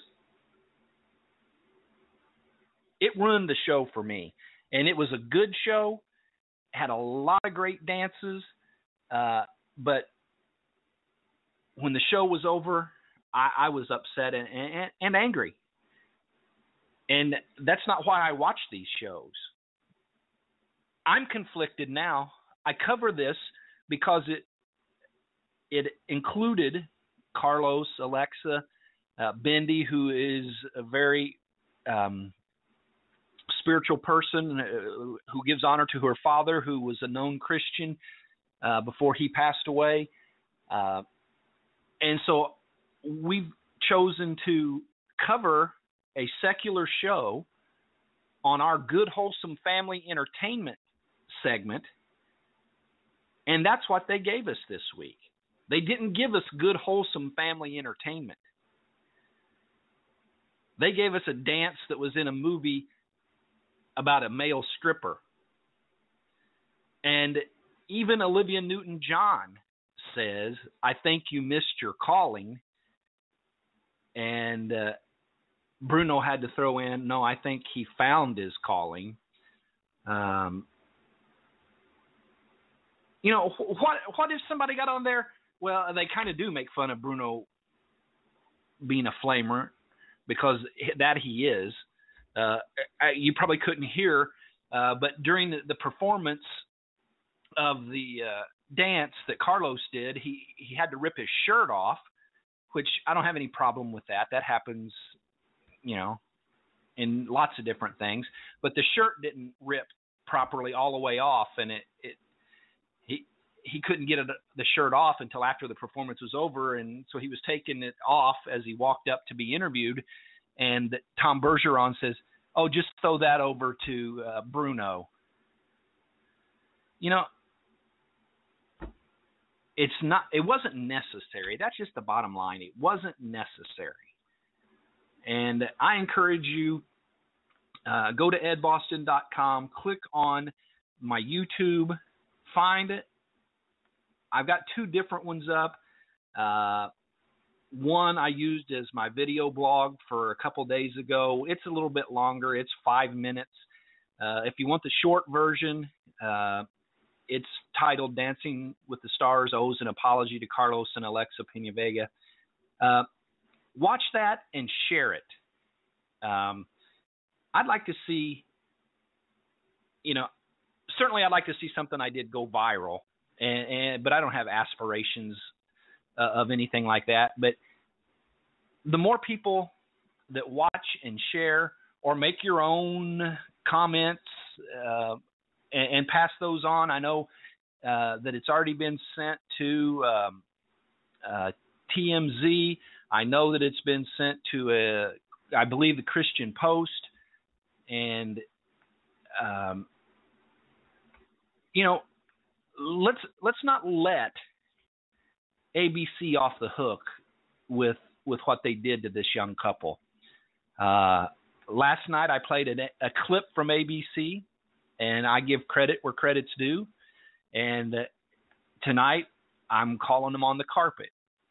it ruined the show for me. And it was a good show, had a lot of great dances, uh, but when the show was over, I, I was upset and, and, and angry. And that's not why I watch these shows. I'm conflicted now. I cover this because it it included Carlos, Alexa, uh, Bendy, who is a very um, spiritual person uh, who gives honor to her father, who was a known Christian uh, before he passed away. Uh, and so we've chosen to cover a secular show on our Good Wholesome Family Entertainment segment, and that's what they gave us this week. They didn't give us Good Wholesome Family Entertainment. They gave us a dance that was in a movie about a male stripper. And even Olivia Newton-John says, "I think you missed your calling." And uh, Bruno had to throw in, "No, I think he found his calling." Um, you know, what what if somebody got on there? Well, they kind of do make fun of Bruno being a flamer, because that he is. Uh, you probably couldn't hear, uh, but during the, the performance of the uh, dance that Carlos did, he, he had to rip his shirt off, which I don't have any problem with that. That happens, you know, in lots of different things. But the shirt didn't rip properly all the way off, and it, it he he couldn't get it, the shirt off until after the performance was over, and so he was taking it off as he walked up to be interviewed. And Tom Bergeron says, "Oh, just throw that over to uh, Bruno." You know, it's not. It wasn't necessary. That's just the bottom line. It wasn't necessary. And I encourage you, uh, go to ed boston dot com, click on my YouTube, find it. I've got two different ones up. Uh, one I used as my video blog for a couple days ago. It's a little bit longer. It's five minutes. Uh, if you want the short version, uh, it's titled Dancing with the Stars, Owes an Apology to Carlos and Alexa-Pena-Vega. Uh, watch that and share it. Um, I'd like to see, you know, certainly I'd like to see something I did go viral, and, and but I don't have aspirations uh, of anything like that. But the more people that watch and share or make your own comments uh, and, and pass those on, I know uh, that it's already been sent to um, uh, T M Z. I know that it's been sent to, a, I believe, the Christian Post. And, um, you know, let's let's not let A B C off the hook with with what they did to this young couple. Uh, last night I played a, a clip from A B C, and I give credit where credit's due. And uh, tonight I'm calling them on the carpet.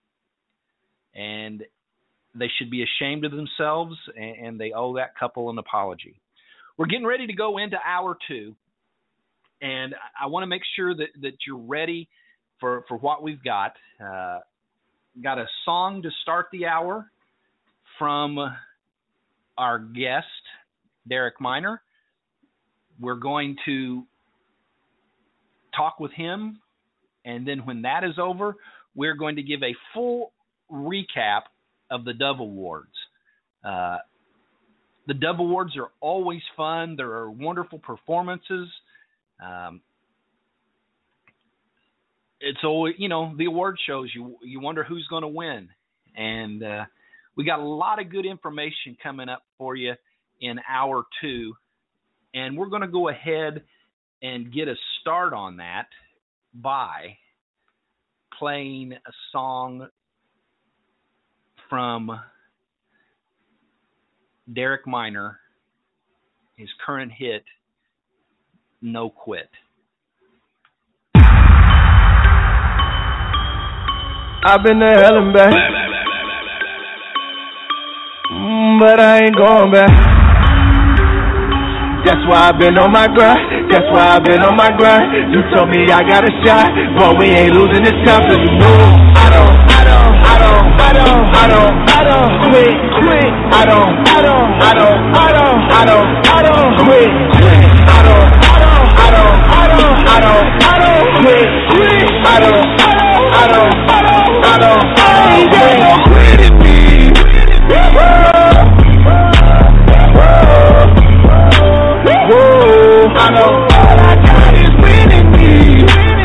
And they should be ashamed of themselves, and, and they owe that couple an apology. We're getting ready to go into hour two, and I want to make sure that, that you're ready for, for what we've got. Uh, got a song to start the hour from our guest, Derek Minor. We're going to talk with him, and then when that is over, we're going to give a full recap of the Dove Awards. Uh, the Dove Awards are always fun. There are wonderful performances. Um, it's always, you know, the award shows, you you wonder who's going to win. And uh, we got a lot of good information coming up for you in hour two. And we're going to go ahead and get a start on that by playing a song from Derek Minor, his current hit, No Quit. I've been to hell and back, mm, but I ain't going back. That's why I've been on my grind. That's why I've been on my grind. You told me I got a shot, but we ain't losing this time, so you know I don't, I don't, I don't, I don't, I don't, I don't quit, quit. I don't, I don't, I don't, I don't, I don't, I don't quit, quit. I don't, I don't, I don't, I don't, I don't, I don't quit, quit. I don't, I don't, I don't, I don't, I don't, I ain't got no quit in me. I know all I got is winning me.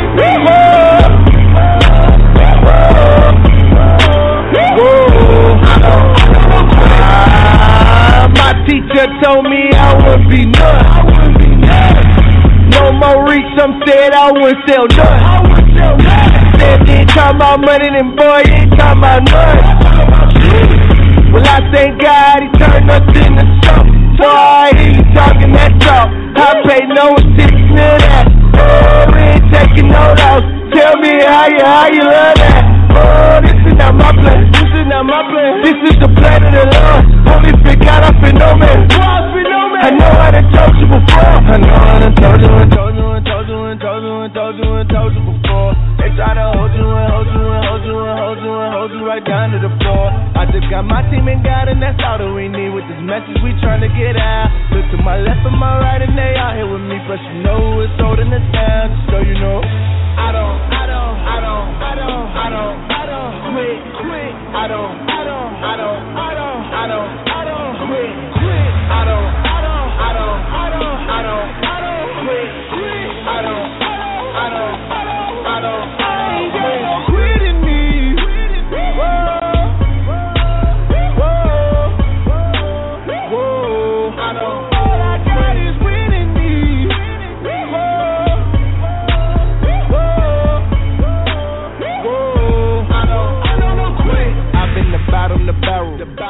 Ah, my teacher told me I would be nuts. No more reach, some said I wouldn't sell nuts. Said they ain't talking about money, then boy, they ain't talking about nuts. Well, I thank God he turned us into something. So I hear you talking that talk. I pay no attention to that. Oh, we ain't taking no loss. Tell me how you, how you love that. Oh, this is not my plan. This is not my plan. This is the plan of the Lord. Holy Spirit, God, I feel no man. I know I done told you before. I know I done told you and told you and told you and told you and told you and told you before. They try to hold you and hold you and hold you and hold you and hold you right down to the floor. I just got my team and God, and that's all that we need. With this message we trying to get out. Look to my left and my right, and they out here with me. But you know it's holding us down, just so you know. I don't, I don't, I don't, I don't, I don't, I don't quit, quit. I don't, I don't, I don't, I don't, I don't, I don't quit, quit. I don't, I don't, I don't, I don't, I don't, I don't quit, quit. I don't, I don't, I don't, I don't, I don't, I ain't got no quit in me. Whoa.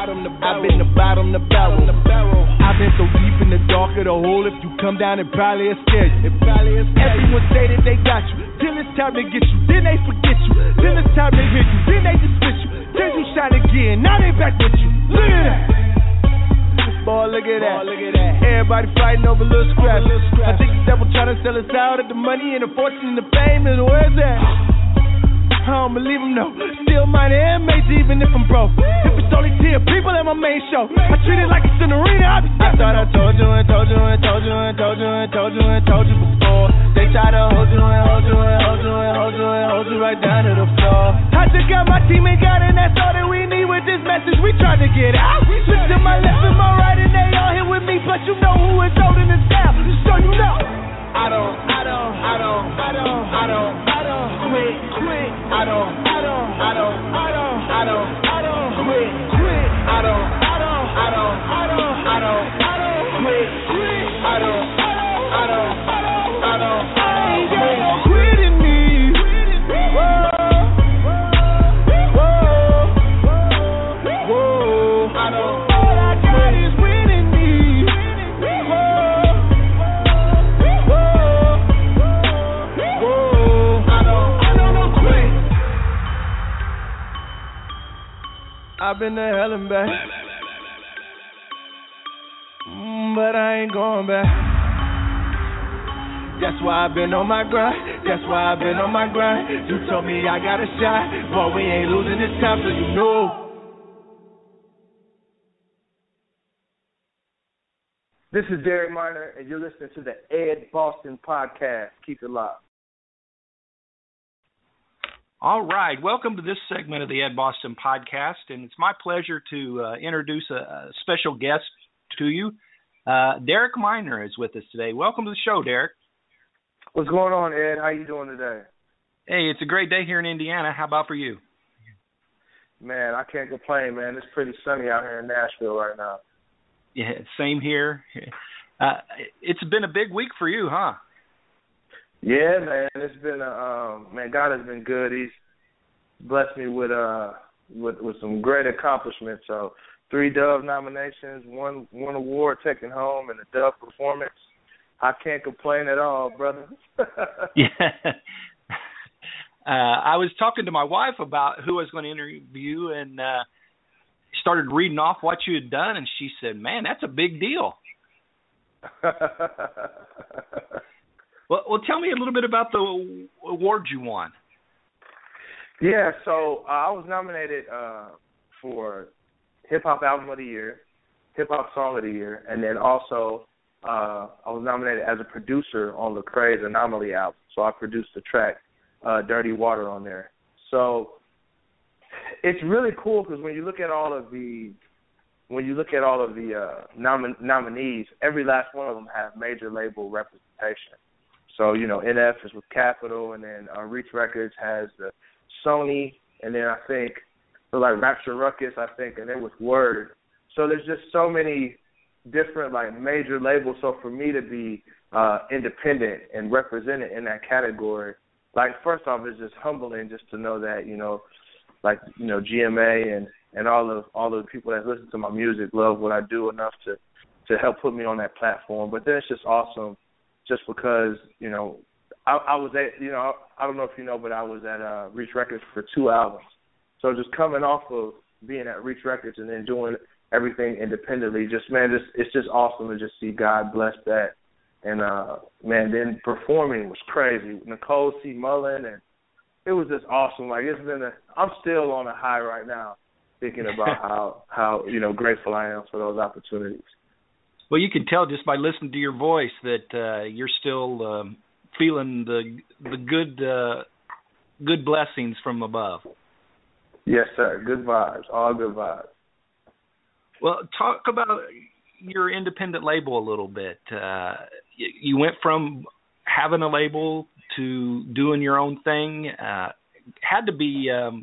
bottom to barrel. I've been the bottom to barrel. I've been so deep in the dark of the hole. If you come down, it probably will scare you. It probably will scare you. Everyone say that they got you. Till it's time to get you, then they forget you. Till it's time to hear you, then they dismiss you. Till you shine again, now they back with you. Look at that. Boy, look at that. Boy, look at that. Everybody fighting over little scraps. I think the devil trying to sell us out at the money and the fortune and the fame. And where's that? I don't believe him, no. Still money and mates, even if I'm broke. If it's only ten people at my main show, I treat it like it's an arena. I, be I thought I told you and told you and told you and told you and told you and told you before. They try to hold you and hold you and hold you and hold you and hold you right down to the floor. I just got my team and got it, and that's all that we need with this message. We trying to get out. Look to my left and my right, and they all here with me, but you know who is holding us down. So you know. I don't, I don't, I don't, I don't, I don't, I don't quit, quit. I don't, I don't, I don't, I don't, I don't, I don't quit, quit. I don't, I don't, I don't, I don't, I don't, I don't quit, quit. I don't, I don't, I don't, I don't, I don't, I ain't got no quit in me. Whoa, whoa, whoa. I don't. All I got is winning me. I've been to hell and back, mm, but I ain't going back. That's why I've been on my grind. That's why I've been on my grind. You told me I got a shot, but we ain't losing this time, so you know. This is Derek Minor, and you're listening to the Ed Boston Podcast. Keep it locked. All right, welcome to this segment of the Ed Boston Podcast, and it's my pleasure to uh, introduce a, a special guest to you. Uh, Derek Minor is with us today. Welcome to the show, Derek. What's going on, Ed? How you doing today? Hey, it's a great day here in Indiana. How about for you? Man, I can't complain, man. It's pretty sunny out here in Nashville right now. Yeah, same here. Uh, it's been a big week for you, huh? Yeah, man, it's been a um, man. God has been good. He's blessed me with uh with with some great accomplishments. So three Dove nominations, one one award taken home, and a Dove performance. I can't complain at all, brother. Yeah. Uh, I was talking to my wife about who I was going to interview, and uh, started reading off what you had done, and she said, "Man, that's a big deal." Well, well, tell me a little bit about the awards you won. Yeah, so uh, I was nominated uh, for Hip Hop Album of the Year, Hip Hop Song of the Year, and then also uh, I was nominated as a producer on Lecrae's Anomaly album. So I produced the track uh, Dirty Water on there. So it's really cool because when you look at all of the when you look at all of the uh, nom- nominees, every last one of them have major label representation. So, you know, N F is with Capitol, and then uh, Reach Records has the Sony, and then I think, like, Rapture Ruckus, I think, and then with Word. So there's just so many different, like, major labels. So for me to be uh, independent and represented in that category, like, first off, it's just humbling just to know that, you know, like, you know, G M A and, and all of all of the people that listen to my music love what I do enough to, to help put me on that platform. But then it's just awesome. Just because, you know, I, I was at, you know, I don't know if you know, but I was at uh, Reach Records for two albums. So just coming off of being at Reach Records and then doing everything independently, just, man, just, it's just awesome to just see God bless that. And, uh, man, then performing was crazy. Nicole C. Mullen, and it was just awesome. Like, it's been a, I'm still on a high right now thinking about how, how, you know, grateful I am for those opportunities. Well, you can tell just by listening to your voice that uh, you're still um, feeling the the good uh, good blessings from above. Yes, sir. Good vibes. All good vibes. Well, talk about your independent label a little bit. Uh, you went from having a label to doing your own thing. Uh, had to be um,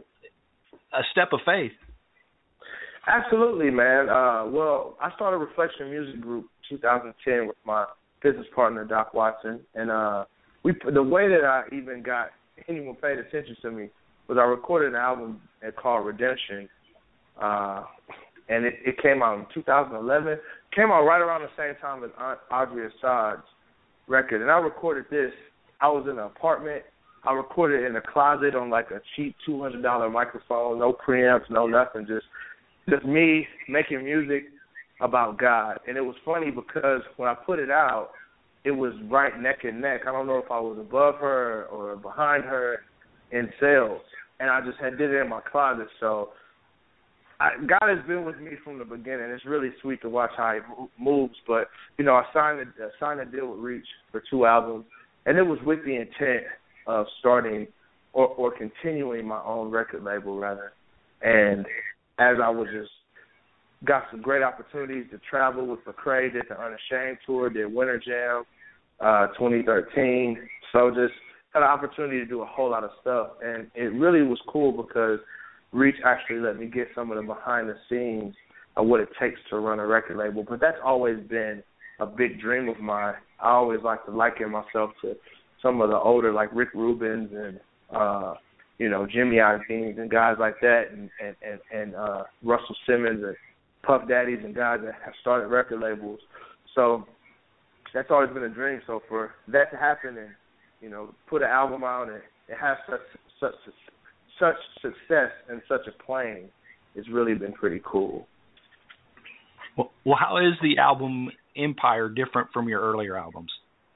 a step of faith. Absolutely, man. Uh, well, I started Reflection Music Group in two thousand ten with my business partner, Doc Watson. And uh, we the way that I even got anyone paid attention to me was I recorded an album called Redemption uh, and it, it came out in two thousand eleven. Came out right around the same time as Audrey Assad's record, and I recorded this. I was in an apartment. I recorded it in a closet on like a cheap two hundred dollar microphone, no preamps, no nothing, just just me making music about God. And it was funny because when I put it out, it was right neck and neck. I don't know if I was above her or behind her in sales, and I just had did it in my closet. So I, God has been with me from the beginning. It's really sweet to watch how he moves. But you know, I signed a, I signed a deal with Reach for two albums, and it was with the intent of starting or, or continuing my own record label, rather. And as I was just got some great opportunities to travel with Lecrae, did the Unashamed tour, did Winter Jam uh, twenty thirteen. So just had an opportunity to do a whole lot of stuff. And it really was cool because Reach actually let me get some of the behind the scenes of what it takes to run a record label. But that's always been a big dream of mine. I always like to liken myself to some of the older, like Rick Rubin's and, uh, you know, Jimmy Iovine and guys like that, and, and, and, and uh, Russell Simmons and Puff Daddies and guys that have started record labels. So that's always been a dream. So for that to happen and, you know, put an album out and it has such such such success and such acclaim, it's really been pretty cool. Well, well, how is the album Empire different from your earlier albums?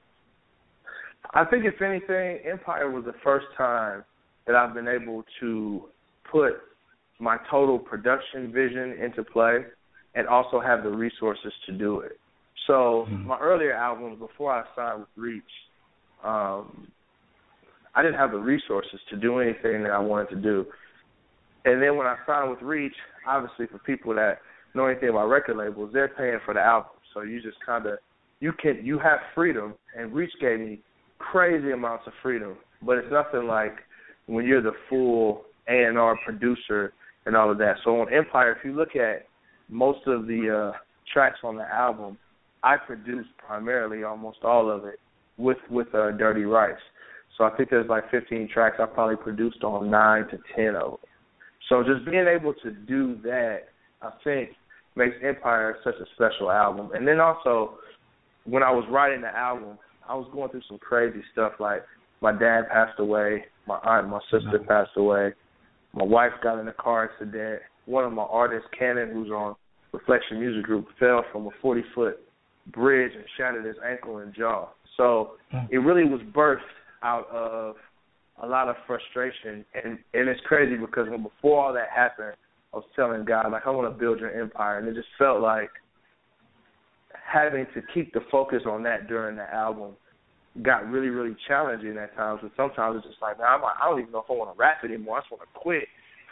I think, if anything, Empire was the first time that I've been able to put my total production vision into play and also have the resources to do it. So mm-hmm. my earlier albums, before I signed with Reach, um, I didn't have the resources to do anything that I wanted to do. And then when I signed with Reach, obviously for people that know anything about record labels, they're paying for the album. So you just kind of, you can, you have freedom, and Reach gave me crazy amounts of freedom, but it's nothing like when you're the full A and R producer and all of that. So on Empire, if you look at most of the uh, tracks on the album, I produced primarily almost all of it with with uh, Dirty Rice. So I think there's like fifteen tracks. I probably produced on nine to ten of them. So just being able to do that, I think, makes Empire such a special album. And then also, when I was writing the album, I was going through some crazy stuff, like my dad passed away, my aunt and my sister passed away, my wife got in a car accident, one of my artists, Cannon, who's on Reflection Music Group, fell from a forty-foot bridge and shattered his ankle and jaw. So it really was birthed out of a lot of frustration, and, and it's crazy because when before all that happened, I was telling God, like, I want to build your empire, and it just felt like having to keep the focus on that during the album got really, really challenging at times. And sometimes it's just like, man, I'm like, I don't even know if I want to rap anymore. I just want to quit.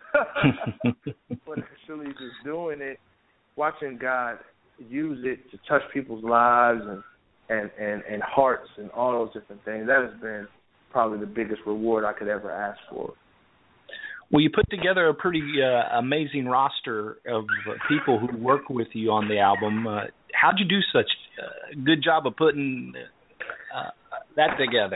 But actually just doing it, watching God use it to touch people's lives and, and, and, and hearts and all those different things, that has been probably the biggest reward I could ever ask for. Well, you put together a pretty uh, amazing roster of uh, people who work with you on the album. Uh, how'd you do such a good job of putting uh, that together?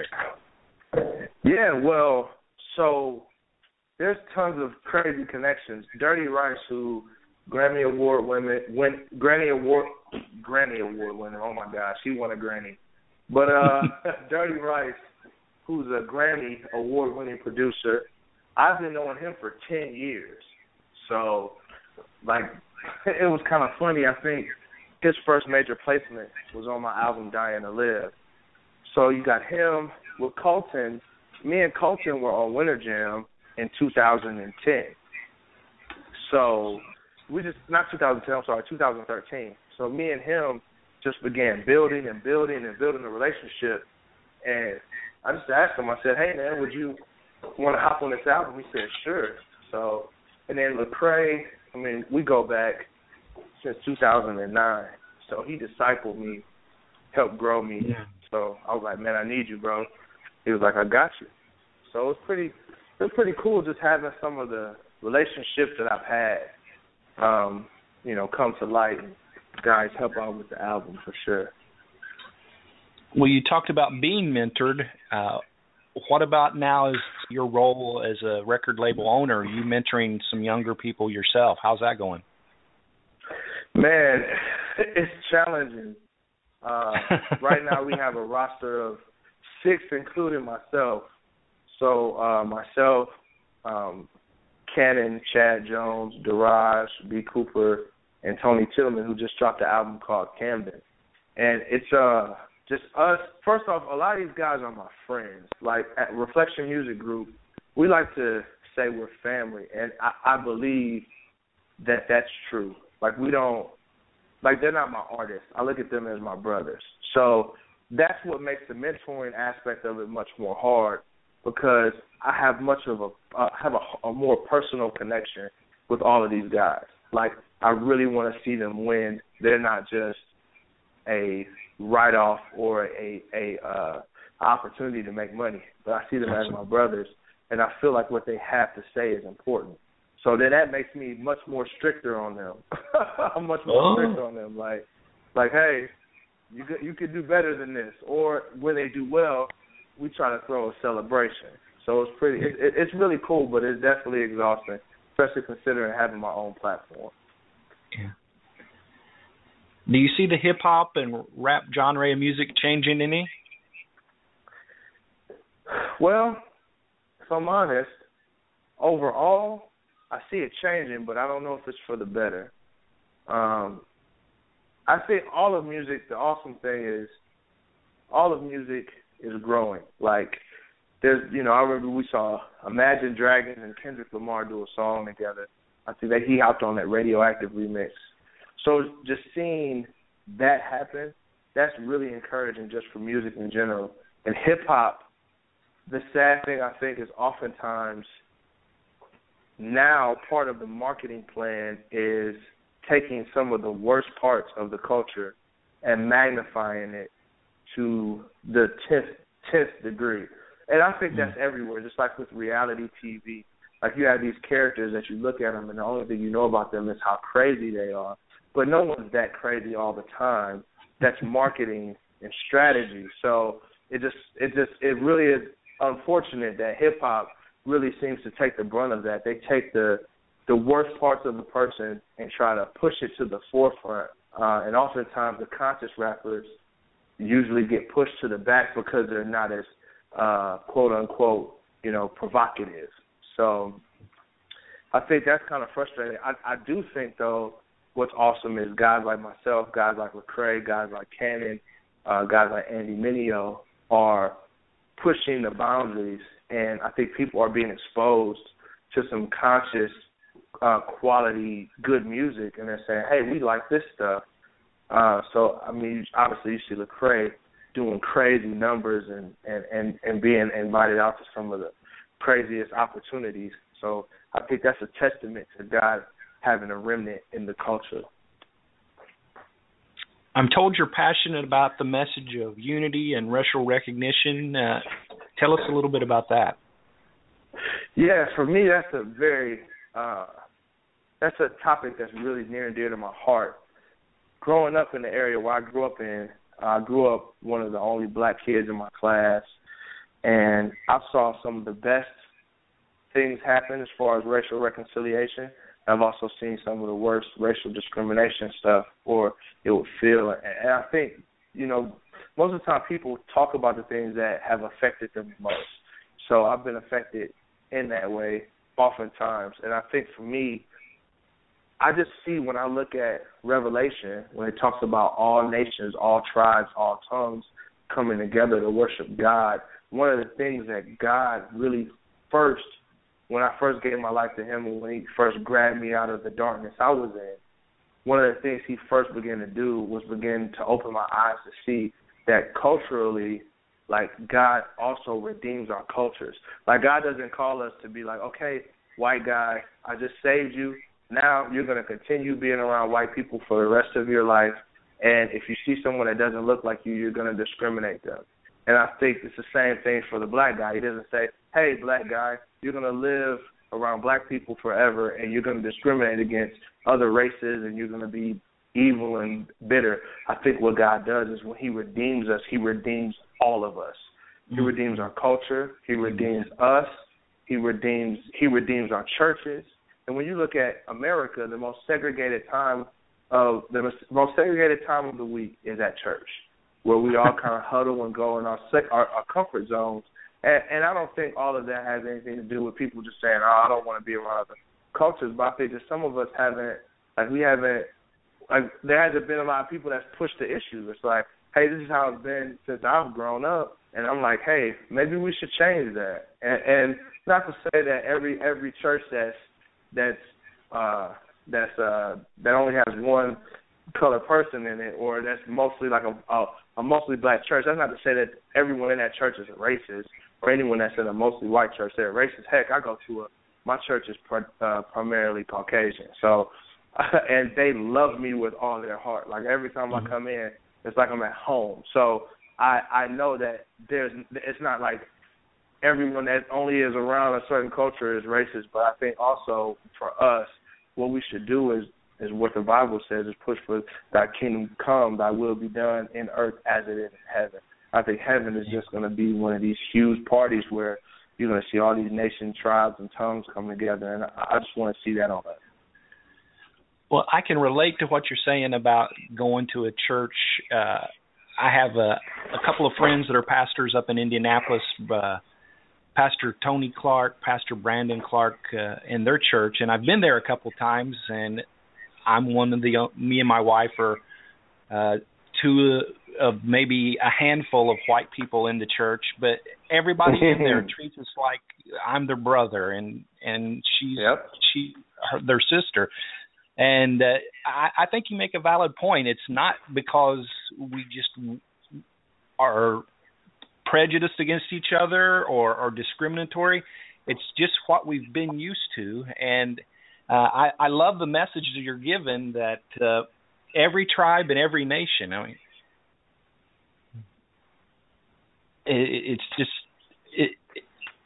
Yeah, well, so there's tons of crazy connections. Dirty Rice, who Grammy Award winner, win, Grammy Award, Grammy Award winner. Oh my gosh, he won a Grammy. But uh, Dirty Rice, who's a Grammy Award winning producer, I've been knowing him for ten years. So, like, it was kind of funny. I think his first major placement was on my album Dying to Live. So you got him with Colton. Me and Colton were on Winter Jam in two thousand ten. So we just, not two thousand ten, I'm sorry, two thousand thirteen. So me and him just began building and building and building a relationship. And I just asked him, I said, hey, man, would you want to hop on this album? He said, sure. So, and then Lecrae, I mean, we go back since two thousand nine. So he discipled me, helped grow me. Yeah. So I was like, man, I need you, bro. He was like, I got you. So it was pretty, it was pretty cool just having some of the relationships that I've had, um, you know, come to light and guys help out with the album for sure. Well, you talked about being mentored. Uh, what about now as your role as a record label owner? Are you mentoring some younger people yourself? How's that going? Man, it's challenging. Uh, right now we have a roster of six, including myself. So uh, myself, um, Cannon, Chad Jones, Daraj, B. Cooper, and Tony Tillman, who just dropped an album called Camden. And it's uh, just us. First off, a lot of these guys are my friends. Like at Reflection Music Group, we like to say we're family, and I, I believe that that's true. Like we don't, like they're not my artists. I look at them as my brothers. So that's what makes the mentoring aspect of it much more hard, because I have much of a uh, have a, a more personal connection with all of these guys. Like I really want to see them win. They're not just a write-off or a a uh, opportunity to make money, but I see them as my brothers, and I feel like what they have to say is important. So then that makes me much more stricter on them. I'm much more oh. strict on them. Like, like, hey, you could, you could do better than this. Or when they do well, we try to throw a celebration. So it's pretty. It, it, it's really cool, but it's definitely exhausting, especially considering having my own platform. Yeah. Do you see the hip hop and rap genre of music changing any? Well, if I'm honest, overall, I see it changing, but I don't know if it's for the better. Um, I think all of music, the awesome thing is, all of music is growing. Like, there's, you know, I remember we saw Imagine Dragons and Kendrick Lamar do a song together. I think that he hopped on that Radioactive remix. So just seeing that happen, that's really encouraging just for music in general. And hip-hop, the sad thing I think is oftentimes now part of the marketing plan is taking some of the worst parts of the culture and magnifying it to the tenth, tenth degree. And I think that's everywhere, just like with reality T V. Like you have these characters that you look at them and the only thing you know about them is how crazy they are. But no one's that crazy all the time. That's marketing and strategy. So it just, it just, it really is unfortunate that hip hop really seems to take the brunt of that. They take the the worst parts of the person and try to push it to the forefront. Uh, and oftentimes the conscious rappers usually get pushed to the back because they're not as uh, quote unquote, you know, provocative. So I think that's kind of frustrating. I, I do think though, what's awesome is guys like myself, guys like Lecrae, guys like Cannon, uh, guys like Andy Mineo are pushing the boundaries, and I think people are being exposed to some conscious, uh, quality, good music, and they're saying, hey, we like this stuff. Uh, so, I mean, obviously you see Lecrae doing crazy numbers and, and, and, and being invited out to some of the craziest opportunities. So I think that's a testament to God having a remnant in the culture. I'm told you're passionate about the message of unity and racial recognition. Uh, tell us a little bit about that. Yeah, for me, that's a very, uh, that's a topic that's really near and dear to my heart. Growing up in the area where I grew up in, I grew up one of the only black kids in my class, and I saw some of the best things happen as far as racial reconciliation. I've also seen some of the worst racial discrimination stuff, or it would feel. And I think, you know, most of the time people talk about the things that have affected them most. So I've been affected in that way oftentimes. And I think for me, I just see when I look at Revelation, when it talks about all nations, all tribes, all tongues coming together to worship God, one of the things that God really first, when I first gave my life to him and when he first grabbed me out of the darkness I was in, one of the things he first began to do was begin to open my eyes to see that culturally, like, God also redeems our cultures. Like, God doesn't call us to be like, okay, white guy, I just saved you. Now you're going to continue being around white people for the rest of your life, and if you see someone that doesn't look like you, you're going to discriminate them. And I think it's the same thing for the black guy. He doesn't say, hey, black guy, you're going to live around black people forever and you're going to discriminate against other races and you're going to be evil and bitter. I think what God does is when he redeems us, he redeems all of us. He redeems our culture. He redeems us. He redeems he redeems our churches. And when you look at America, the most segregated time of the most segregated time of the week is at church, where we all kind of huddle and go in our, our, our comfort zones. And, and I don't think all of that has anything to do with people just saying, oh, I don't want to be around other cultures. But I think that some of us haven't, like we haven't, like there hasn't been a lot of people that's pushed the issue. It's like, hey, this is how it's been since I've grown up. And I'm like, hey, maybe we should change that. And, and not to say that every every church that's that's uh, that's uh, that only has one colored person in it, or that's mostly like a, a a mostly black church. That's not to say that everyone in that church is a racist, or anyone that's in a mostly white church they're racist. Heck, I go to a my church is pr- uh, primarily Caucasian, so and they love me with all their heart. Like every time mm-hmm. I come in, it's like I'm at home. So I I know that there's it's not like everyone that only is around a certain culture is racist, but I think also for us, what we should do is is what the Bible says, is push for thy kingdom come, thy will be done in earth as it is in heaven. I think heaven is just going to be one of these huge parties where you're going to see all these nations, tribes, and tongues come together, and I just want to see that on earth. Well, I can relate to what you're saying about going to a church. Uh, I have a, a couple of friends that are pastors up in Indianapolis, uh, Pastor Tony Clark, Pastor Brandon Clark, uh, in their church, and I've been there a couple of times, and I'm one of the, me and my wife are uh, two of maybe a handful of white people in the church, but everybody in there treats us like I'm their brother, and and she's yep. she her, their sister. And uh, I, I think you make a valid point. It's not because we just are prejudiced against each other or, or discriminatory. It's just what we've been used to. And uh, I, I love the message that you're given that uh, every tribe and every nation, I mean, it, it's just, it, it,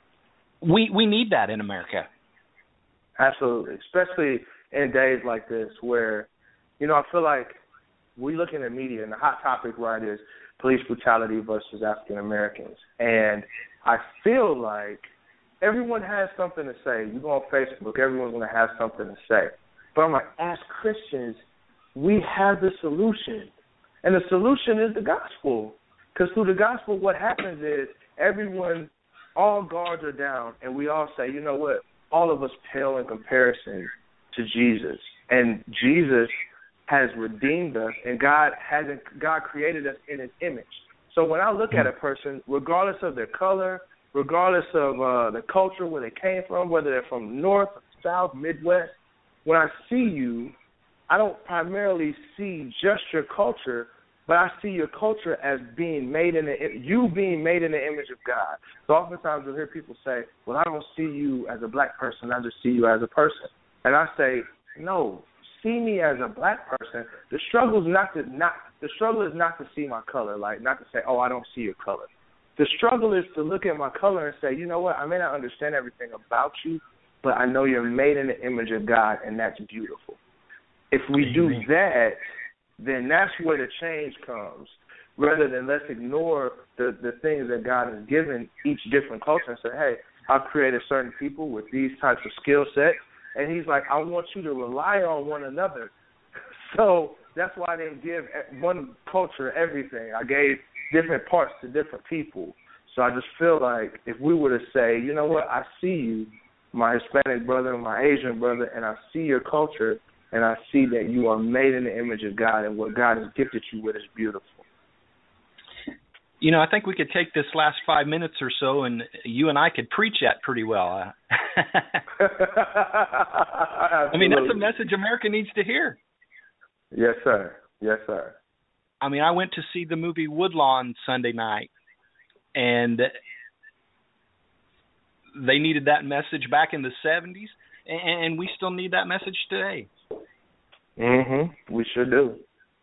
we we need that in America. Absolutely, especially in days like this where, you know, I feel like we look in the media and the hot topic right is police brutality versus African Americans. And I feel like everyone has something to say. You go on Facebook, everyone's going to have something to say. But I'm like, as Christians, we have the solution. And the solution is the gospel. Because through the gospel, what happens is everyone, all guards are down, and we all say, you know what, all of us pale in comparison to Jesus. And Jesus has redeemed us, and God hasn't. God created us in His image. So when I look at a person, regardless of their color, regardless of uh, the culture where they came from, whether they're from North, South, Midwest, when I see you, I don't primarily see just your culture, but I see your culture as being made in the you being made in the image of God. So oftentimes you'll hear people say, "Well, I don't see you as a black person. I just see you as a person." And I say, "No. See me as a black person. The struggle is not to not the struggle is not to see my color, like not to say, oh, I don't see your color. The struggle is to look at my color and say, you know what, I may not understand everything about you, but I know you're made in the image of God, and that's beautiful. If we do that, then that's where the change comes, rather than let's ignore the, the things that God has given each different culture and say, hey, I've created certain people with these types of skill sets. And He's like, I want you to rely on one another. So that's why I didn't give one culture everything. I gave different parts to different people. So I just feel like if we were to say, you know what, I see you, my Hispanic brother, my Asian brother, and I see your culture, and I see that you are made in the image of God, and what God has gifted you with is beautiful. You know, I think we could take this last five minutes or so, and you and I could preach that pretty well. I mean, that's a message America needs to hear. Yes, sir. Yes, sir. I mean, I went to see the movie Woodlawn Sunday night, and they needed that message back in the seventies, and we still need that message today. Mm-hmm. We sure do.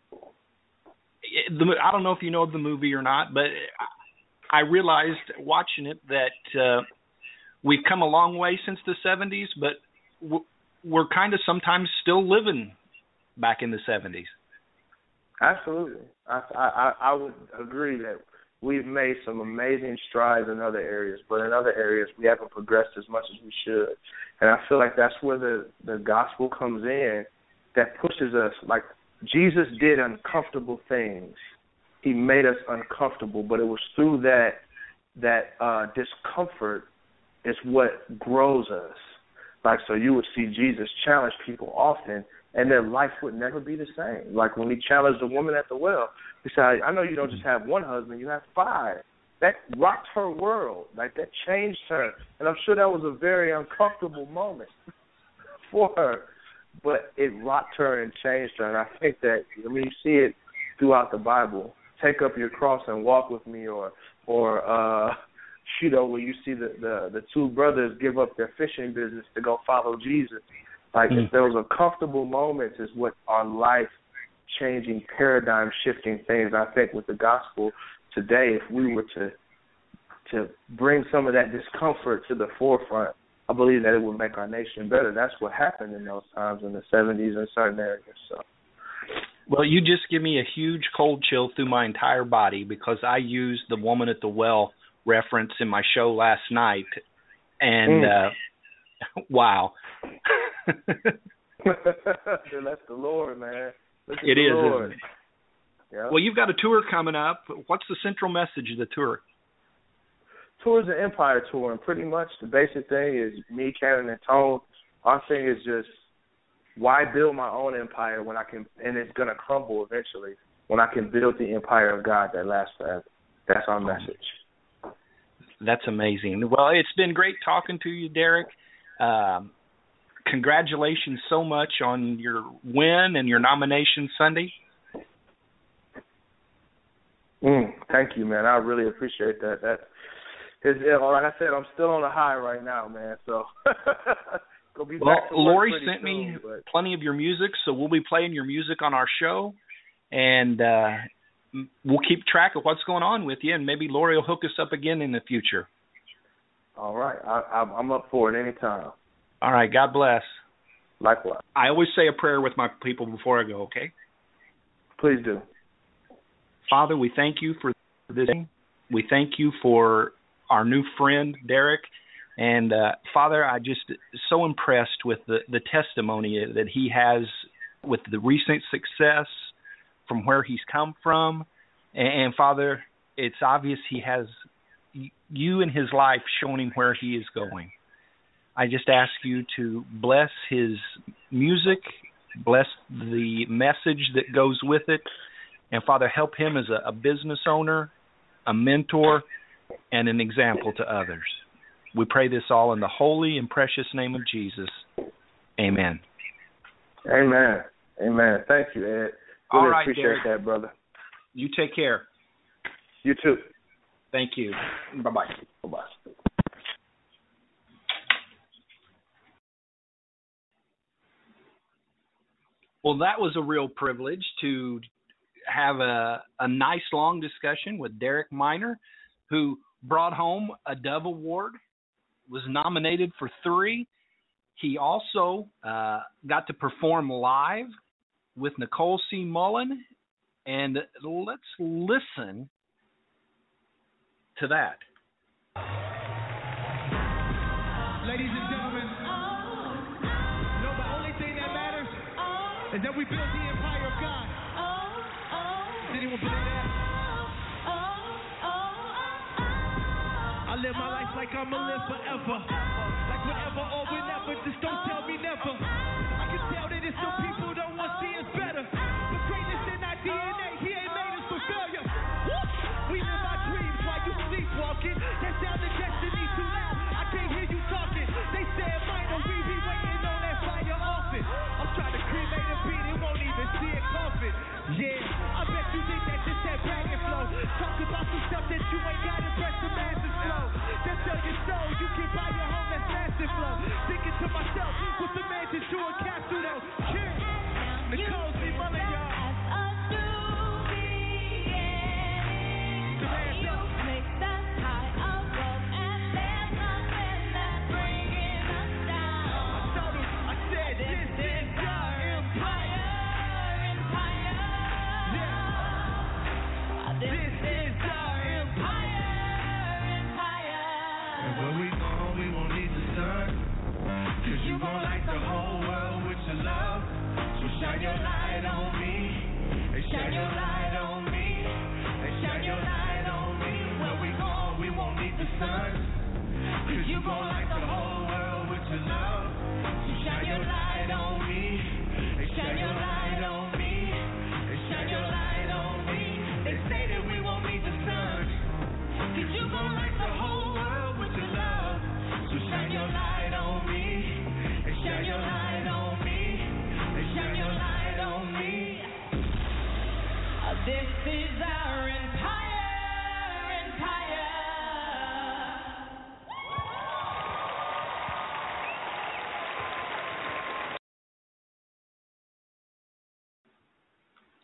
I don't know if you know the movie or not, but I realized watching it that uh, we've come a long way since the seventies, but we're kind of sometimes still living back in the seventies. Absolutely. I, I, I would agree that we've made some amazing strides in other areas, but in other areas we haven't progressed as much as we should. And I feel like that's where the, the gospel comes in, that pushes us, like Jesus did uncomfortable things. He made us uncomfortable, but it was through that that uh, discomfort is what grows us. Like, so you would see Jesus challenge people often, and their life would never be the same. Like when he challenged the woman at the well, he said, I know you don't just have one husband, you have five. That rocked her world. Like, that changed her. And I'm sure that was a very uncomfortable moment for her. But it rocked her and changed her. And I think that, I mean, you see it throughout the Bible. Take up your cross and walk with me, or, or uh, you know, where you see the, the, the two brothers give up their fishing business to go follow Jesus. Like, mm-hmm. if those uncomfortable moments is what are life-changing, paradigm-shifting things. I think with the gospel today, if we were to to bring some of that discomfort to the forefront, I believe that it would make our nation better. That's what happened in those times in the seventies in certain areas. So. Well, you just give me a huge cold chill through my entire body, because I used the woman at the well reference in my show last night, and mm. uh, wow. That's the Lord, man. Look at it the is. Lord. Isn't it? Yeah. Well, you've got a tour coming up. What's the central message of the tour? Tour is an empire tour, and pretty much the basic thing is me, Cannon, and Tone. Our thing is just, why build my own empire when I can, and it's going to crumble eventually, when I can build the empire of God that lasts forever. That's our message. That's amazing. Well, it's been great talking to you, Derek. Um, congratulations so much on your win and your nomination Sunday. Mm, thank you, man. I really appreciate that. That is, like I said, I'm still on a high right now, man. So, go be well, back to Lori work sent soon, me but... plenty of your music, so we'll be playing your music on our show, and uh, we'll keep track of what's going on with you, and maybe Lori will hook us up again in the future. All right, I, I'm up for it anytime. All right, God bless. Likewise. I always say a prayer with my people before I go. Okay. Please do. Father, we thank you for this. We thank you for our new friend, Derek. And, uh, Father, I just so impressed with the, the testimony that he has with the recent success from where he's come from. And, and, Father, it's obvious he has you in his life showing him where he is going. I just ask you to bless his music, bless the message that goes with it. And, Father, help him as a, a business owner, a mentor, and an example to others. We pray this all in the holy and precious name of Jesus. Amen. Amen. Amen. Thank you, Ed. Really all right, appreciate Derek. that, brother. You take care. You too. Thank you. Bye-bye. Bye-bye. Well, that was a real privilege to have a, a nice long discussion with Derek Minor, who brought home a Dove Award, was nominated for three. He also uh, got to perform live with Nicole C. Mullen, and let's listen to that. Ladies and gentlemen, you know the only thing that matters is that we build the empire of God. Does anyone believe that? I live my life like I'ma live forever. Like whatever or whenever, just don't tell me never. I can tell that it's some people don't want to see us better. But greatness in our D N A, he ain't made us for failure. We live our dreams while you sleepwalking. That sound of destiny too loud, I can't hear you talking. They said minor, we be waiting on that fire often. I'm trying to cremate a beat, it won't even see it coffin. Yeah, I bet you think that just that bragging flow. Talk about some stuff that you ain't got to press the masses flow. Just tell your soul you can buy your home, that's massive flow. Thinking to myself, what's the man to do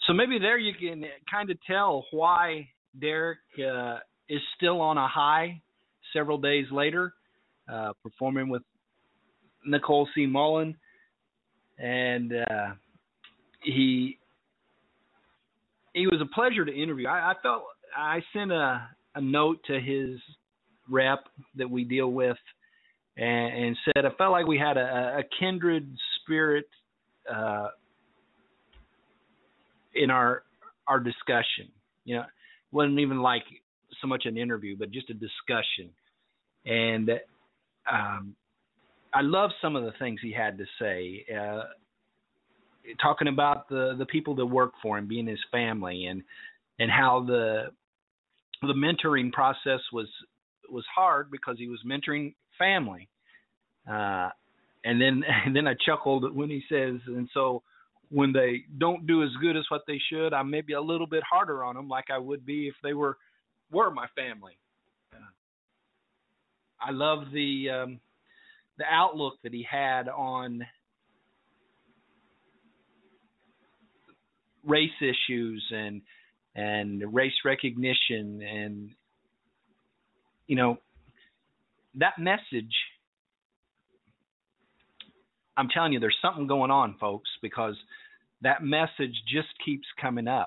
So maybe there you can kind of tell why Derek uh, is still on a high several days later, uh, performing with Nicole C. Mullen. And uh, he he was a pleasure to interview. I, I felt I sent a, a note to his rep that we deal with and, and said I felt like we had a, a kindred spirit uh, in our our discussion. You know, it wasn't even like so much an interview, but just a discussion. And um, I love some of the things he had to say, uh, talking about the, the people that work for him, being his family, and and how the the mentoring process was was hard because he was mentoring family. Uh, and then and then I chuckled when he says, and so when they don't do as good as what they should, I'm maybe a little bit harder on them, like I would be if they were were my family. Uh, I love the um, the outlook that he had on race issues and and race recognition, and you know, that message. I'm telling you, there's something going on, folks, because that message just keeps coming up.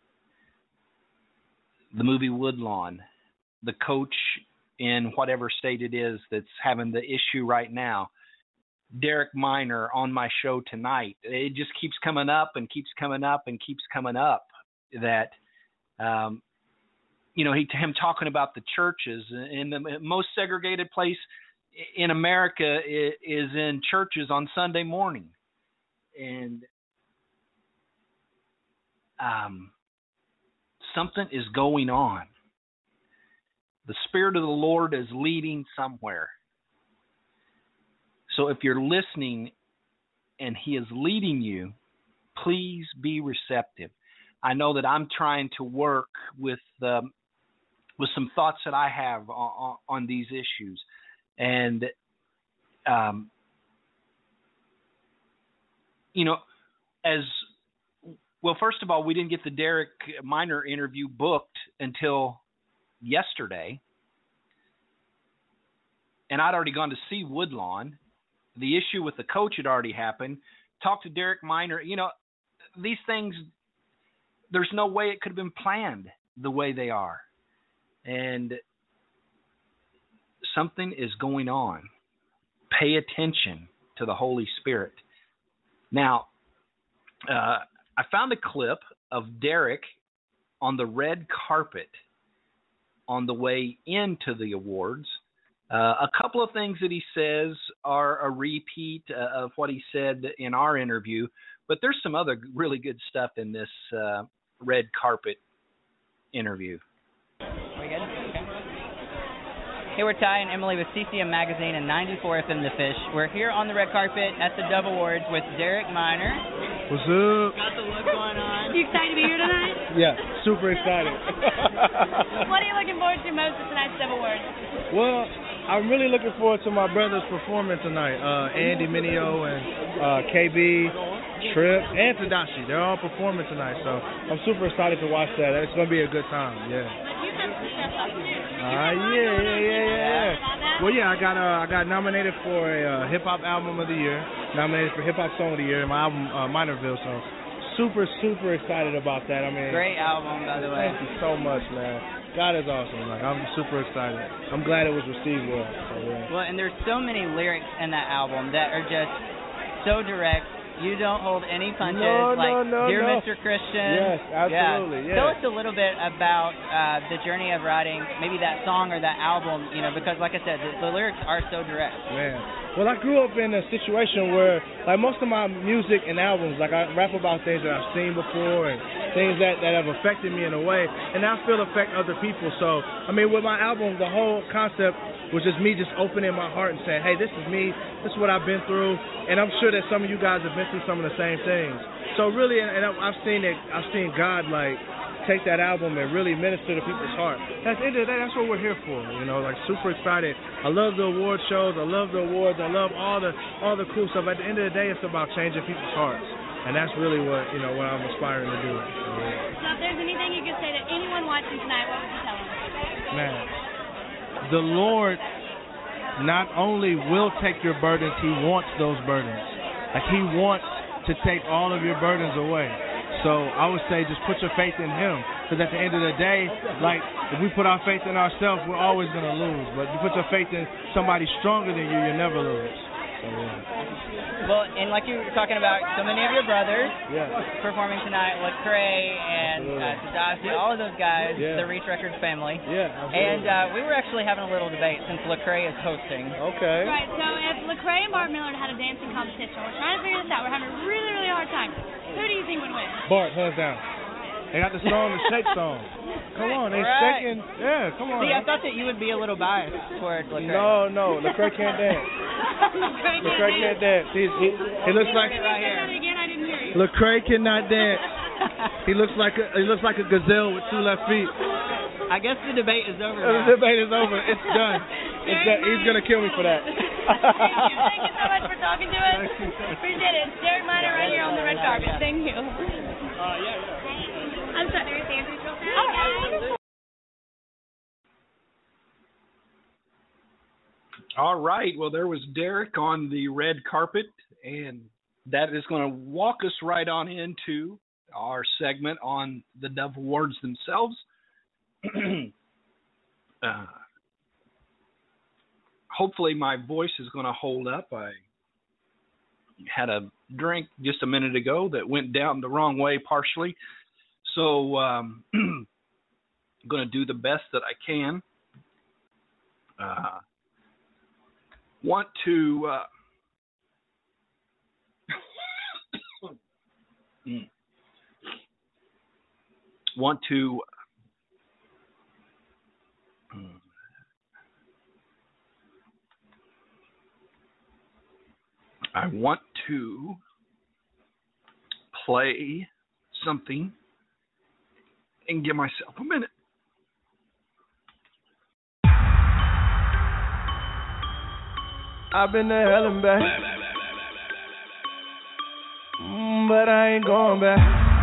The movie Woodlawn, the coach in whatever state it is that's having the issue right now, Derek Minor on my show tonight. It just keeps coming up and keeps coming up and keeps coming up that, um, you know, he, him talking about the churches, in the most segregated place in America is in churches on Sunday morning. And um, something is going on. The Spirit of the Lord is leading somewhere. So if you're listening and He is leading you, please be receptive. I know that I'm trying to work with um, with some thoughts that I have on, on these issues. And, um, you know, as well, first of all, we didn't get the Derek Minor interview booked until yesterday. And I'd already gone to see Woodlawn. The issue with the coach had already happened. Talked to Derek Minor. You know, these things, there's no way it could have been planned the way they are. And something is going on. Pay attention to the Holy Spirit. Now, uh, I found a clip of Derek on the red carpet on the way into the awards. Uh, a couple of things that he says are a repeat uh, of what he said in our interview, but there's some other really good stuff in this uh, red carpet interview. We good? Okay. Hey, we're Ty and Emily with C C M Magazine and ninety-four F M The Fish. We're here on the red carpet at the Dove Awards with Derek Minor. What's up? Got the look going on. You excited to be here tonight? Yeah, super excited. What are you looking forward to most at tonight's Dove Awards? Well, I'm really looking forward to my brothers performing tonight. Uh, Andy Mineo and uh, K B, Trip, and Tadashi. They're all performing tonight, so I'm super excited to watch that. It's going to be a good time, yeah. Uh, yeah, yeah, yeah, yeah. Well, yeah, I got uh, I got nominated for a uh, hip hop album of the year, nominated for hip hop song of the year, my album uh, Minorville. So super, super excited about that. I mean, great album, by the way. Thank you so much, man. God is awesome. Like, I'm super excited. I'm glad it was received well. So, yeah. Well, and there's so many lyrics in that album that are just so direct. You don't hold any punches. No, like, no, no, Dear no. Mister Christian. Yes, absolutely. Yeah. Yeah. Tell us a little bit about uh, the journey of writing maybe that song or that album, you know, because like I said, the, the lyrics are so direct. Man. Well, I grew up in a situation where, like, most of my music and albums, like, I rap about things that I've seen before and things that, that have affected me in a way, and I feel affect other people. So, I mean, with my album, the whole concept was just me just opening my heart and saying, hey, this is me, this is what I've been through, and I'm sure that some of you guys have been through some of the same things. So really, and I've seen it, I've seen God, like, take that album and really minister to people's heart. At the end of the day, that's what we're here for, you know, like, super excited. I love the award shows, I love the awards, I love all the all the cool stuff. At the end of the day, it's about changing people's hearts. and that's really what you know what I'm aspiring to do. So, yeah. So if there's anything you could say to anyone watching tonight, what would you tell them? Man, the Lord not only will take your burdens, He wants those burdens. Like He wants to take all of your burdens away. So I would say just put your faith in Him, because at the end of the day, like if we put our faith in ourselves, we're always going to lose. But if you put your faith in somebody stronger than you, you'll never lose. So, yeah. Well, and like you were talking about, so many of your brothers yeah. performing tonight, Lecrae and uh, Tadashi, all of those guys, yeah. the Reach Records family. Yeah, absolutely. And uh, we were actually having a little debate since Lecrae is hosting. Okay. Right, so if Lecrae and Bart Miller had a dancing competition, we're trying to figure this out. We're having a really, really hard time. Who do you think would win? Bart, hands down. They got the song, the Shake song. Come on, they right. shaking. Yeah, come on. See, I thought that you would be a little biased toward Lecrae. No, no, Lecrae can't dance. Lecrae Lecrae can't dance. He's, he, he looks like. Right here. Again, I didn't hear you. Lecrae cannot dance. He looks like a he looks like a gazelle with two left feet. I guess the debate is over. The now. debate is over. It's done. It's done. He's gonna kill me for that. Thank you. Thank you so much for talking to us. Appreciate it. It's Derek Miner right here on the red carpet. Thank you. Uh, yeah, yeah. I'm sorry. Okay. All right. Well, there was Derek on the red carpet, and that is going to walk us right on into our segment on the Dove Awards themselves. uh, hopefully my voice is going to hold up. I had a drink just a minute ago that went down the wrong way partially. So um, I'm going to do the best that I can. Uh, want to uh, want to I want to play something and give myself a minute. I've been to hell and back, mm, but I ain't going back.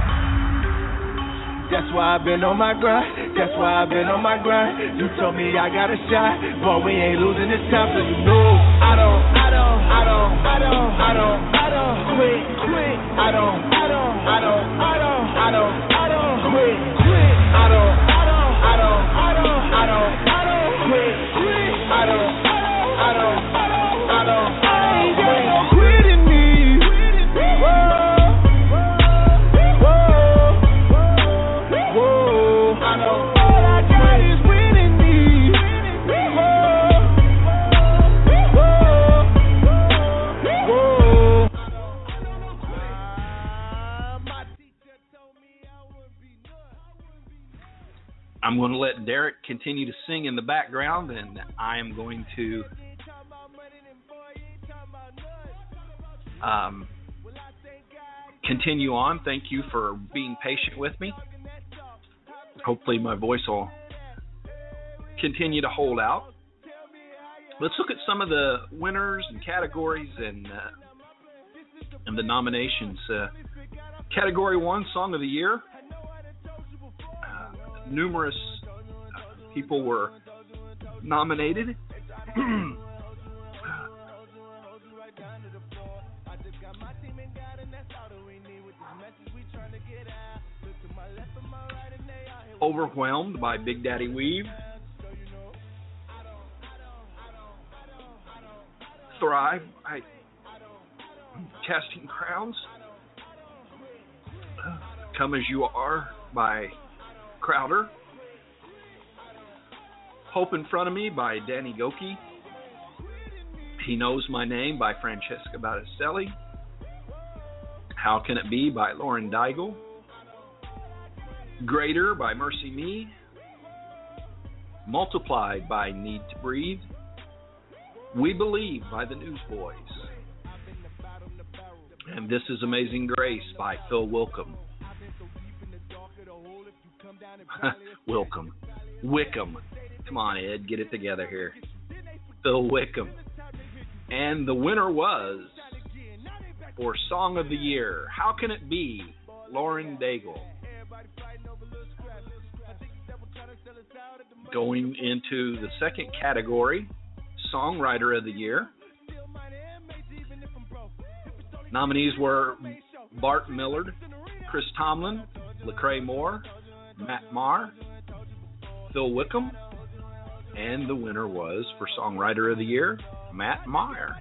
That's why I've been on my grind. That's why I've been on my grind. You told me I got a shot, but we ain't losing this time, so you know I don't, I don't, I don't, I don't, I don't, I don't quit, quit. I don't, I don't, I don't, I don't, I don't, I don't quit, quit. I don't, I don't, I don't, I don't, I don't, I don't quit, quit. I don't, I don't, I don't, I don't, I don't, I ain't got no quit in me. Whoa. I'm going to let Derek continue to sing in the background, and I am going to um, continue on. Thank you for being patient with me. Hopefully my voice will continue to hold out. Let's look at some of the winners and categories and, uh, and the nominations. Uh, category one, Song of the Year. Numerous uh, people were nominated. Overwhelmed by Big Daddy Weave. Thrive by Casting Crowns. Come As You Are by Crowder. Hope in Front of Me by Danny Goki. He Knows My Name by Francesca Battistelli. How Can It Be by Lauren Daigle. Greater by Mercy Me. Multiplied by Need to Breathe. We Believe by the Newsboys. And This Is Amazing Grace by Phil Wickham. Wickham. Wickham. Come on, Ed, get it together here. Phil Wickham. And the winner was for Song of the Year. How can it be? Lauren Daigle. Going into the second category, Songwriter of the Year. Nominees were Bart Millard, Chris Tomlin, Lecrae Moore, Matt Maher, Phil Wickham, and the winner was, for Songwriter of the Year, Matt Maher.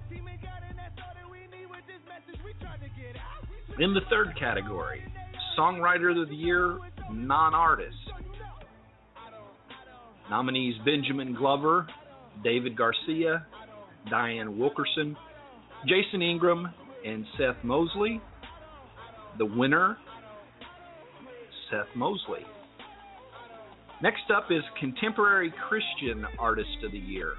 In the third category, Songwriter of the Year, Non-Artist. Nominees Benjamin Glover, David Garcia, Diane Wilkerson, Jason Ingram, and Seth Mosley. The winner, Seth Mosley. Next up is Contemporary Christian Artist of the Year.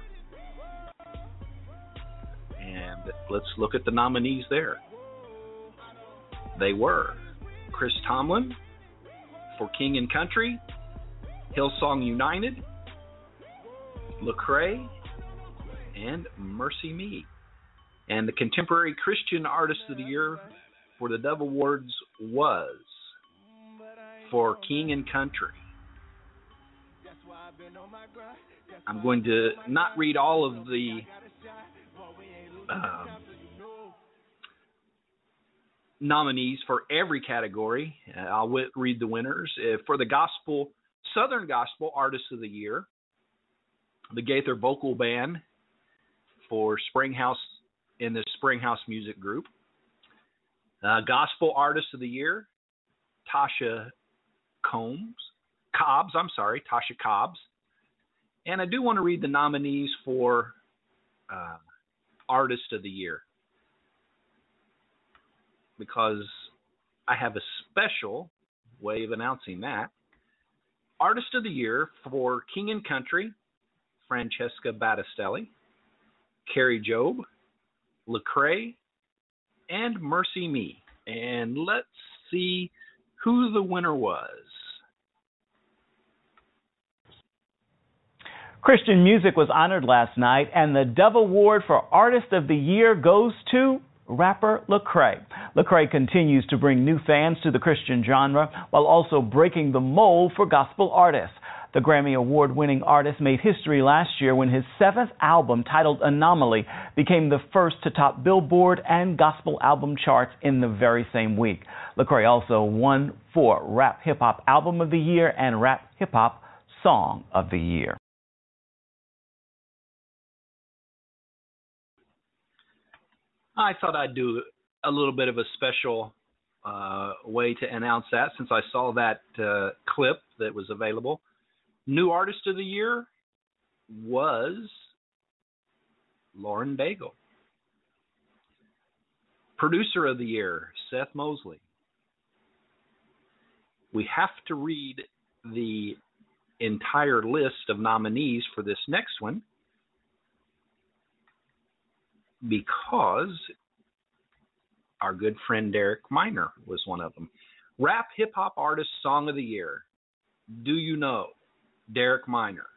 And let's look at the nominees there. They were Chris Tomlin for King and Country, Hillsong United, Lecrae, and Mercy Me. And the Contemporary Christian Artist of the Year for the Dove Awards was for King and Country. I'm going to not read all of the uh, nominees for every category. Uh, I'll w- read the winners. Uh, for the Gospel, Southern Gospel Artist of the Year, the Gaither Vocal Band for Springhouse in the Springhouse Music Group. Uh, Gospel Artist of the Year, Tasha Combs, Cobbs, I'm sorry, Tasha Cobbs. And I do want to read the nominees for uh, Artist of the Year, because I have a special way of announcing that. Artist of the Year for King and Country, Francesca Battistelli, Carrie Job, Lecrae, and Mercy Me. And let's see who the winner was. Christian music was honored last night, and the Dove Award for Artist of the Year goes to rapper Lecrae. Lecrae continues to bring new fans to the Christian genre while also breaking the mold for gospel artists. The Grammy Award-winning artist made history last year when his seventh album, titled Anomaly, became the first to top Billboard and gospel album charts in the very same week. Lecrae also won for Rap Hip Hop Album of the Year and Rap Hip Hop Song of the Year. I thought I'd do a little bit of a special uh, way to announce that, since I saw that uh, clip that was available. New Artist of the Year was Lauren Daigle. Producer of the Year, Seth Mosley. We have to read the entire list of nominees for this next one, because our good friend Derek Minor was one of them. Rap Hip Hop Artist Song of the Year, Do You Know? Derek Minor.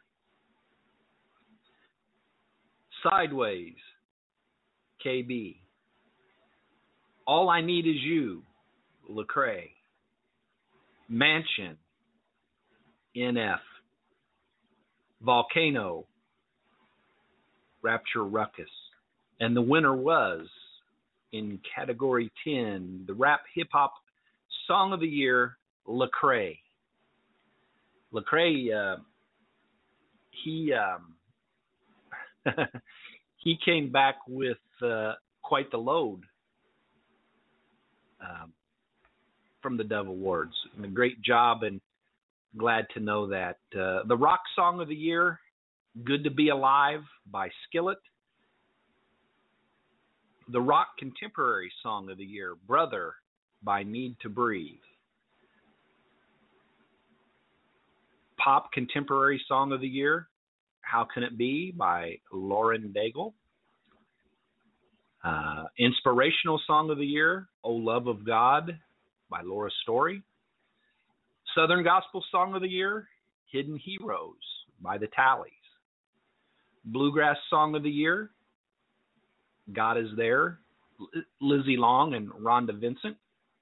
Sideways, K B. All I Need Is You, Lecrae. Mansion, N F. Volcano, Rapture Ruckus. And the winner was, in category ten, the Rap Hip Hop Song of the Year, Lecrae. Lecrae, uh, he um, he came back with uh, quite the load um, from the Dove Awards. And a great job, and glad to know that. Uh, the Rock Song of the Year, Good to Be Alive by Skillet. The Rock Contemporary Song of the Year, Brother by Need to Breathe. Pop Contemporary Song of the Year, How Can It Be by Lauren Daigle. Uh, Inspirational Song of the Year, Oh Love of God by Laura Story. Southern Gospel Song of the Year, Hidden Heroes by the Tallies. Bluegrass Song of the Year, God Is There Lizzie Long and Rhonda Vincent.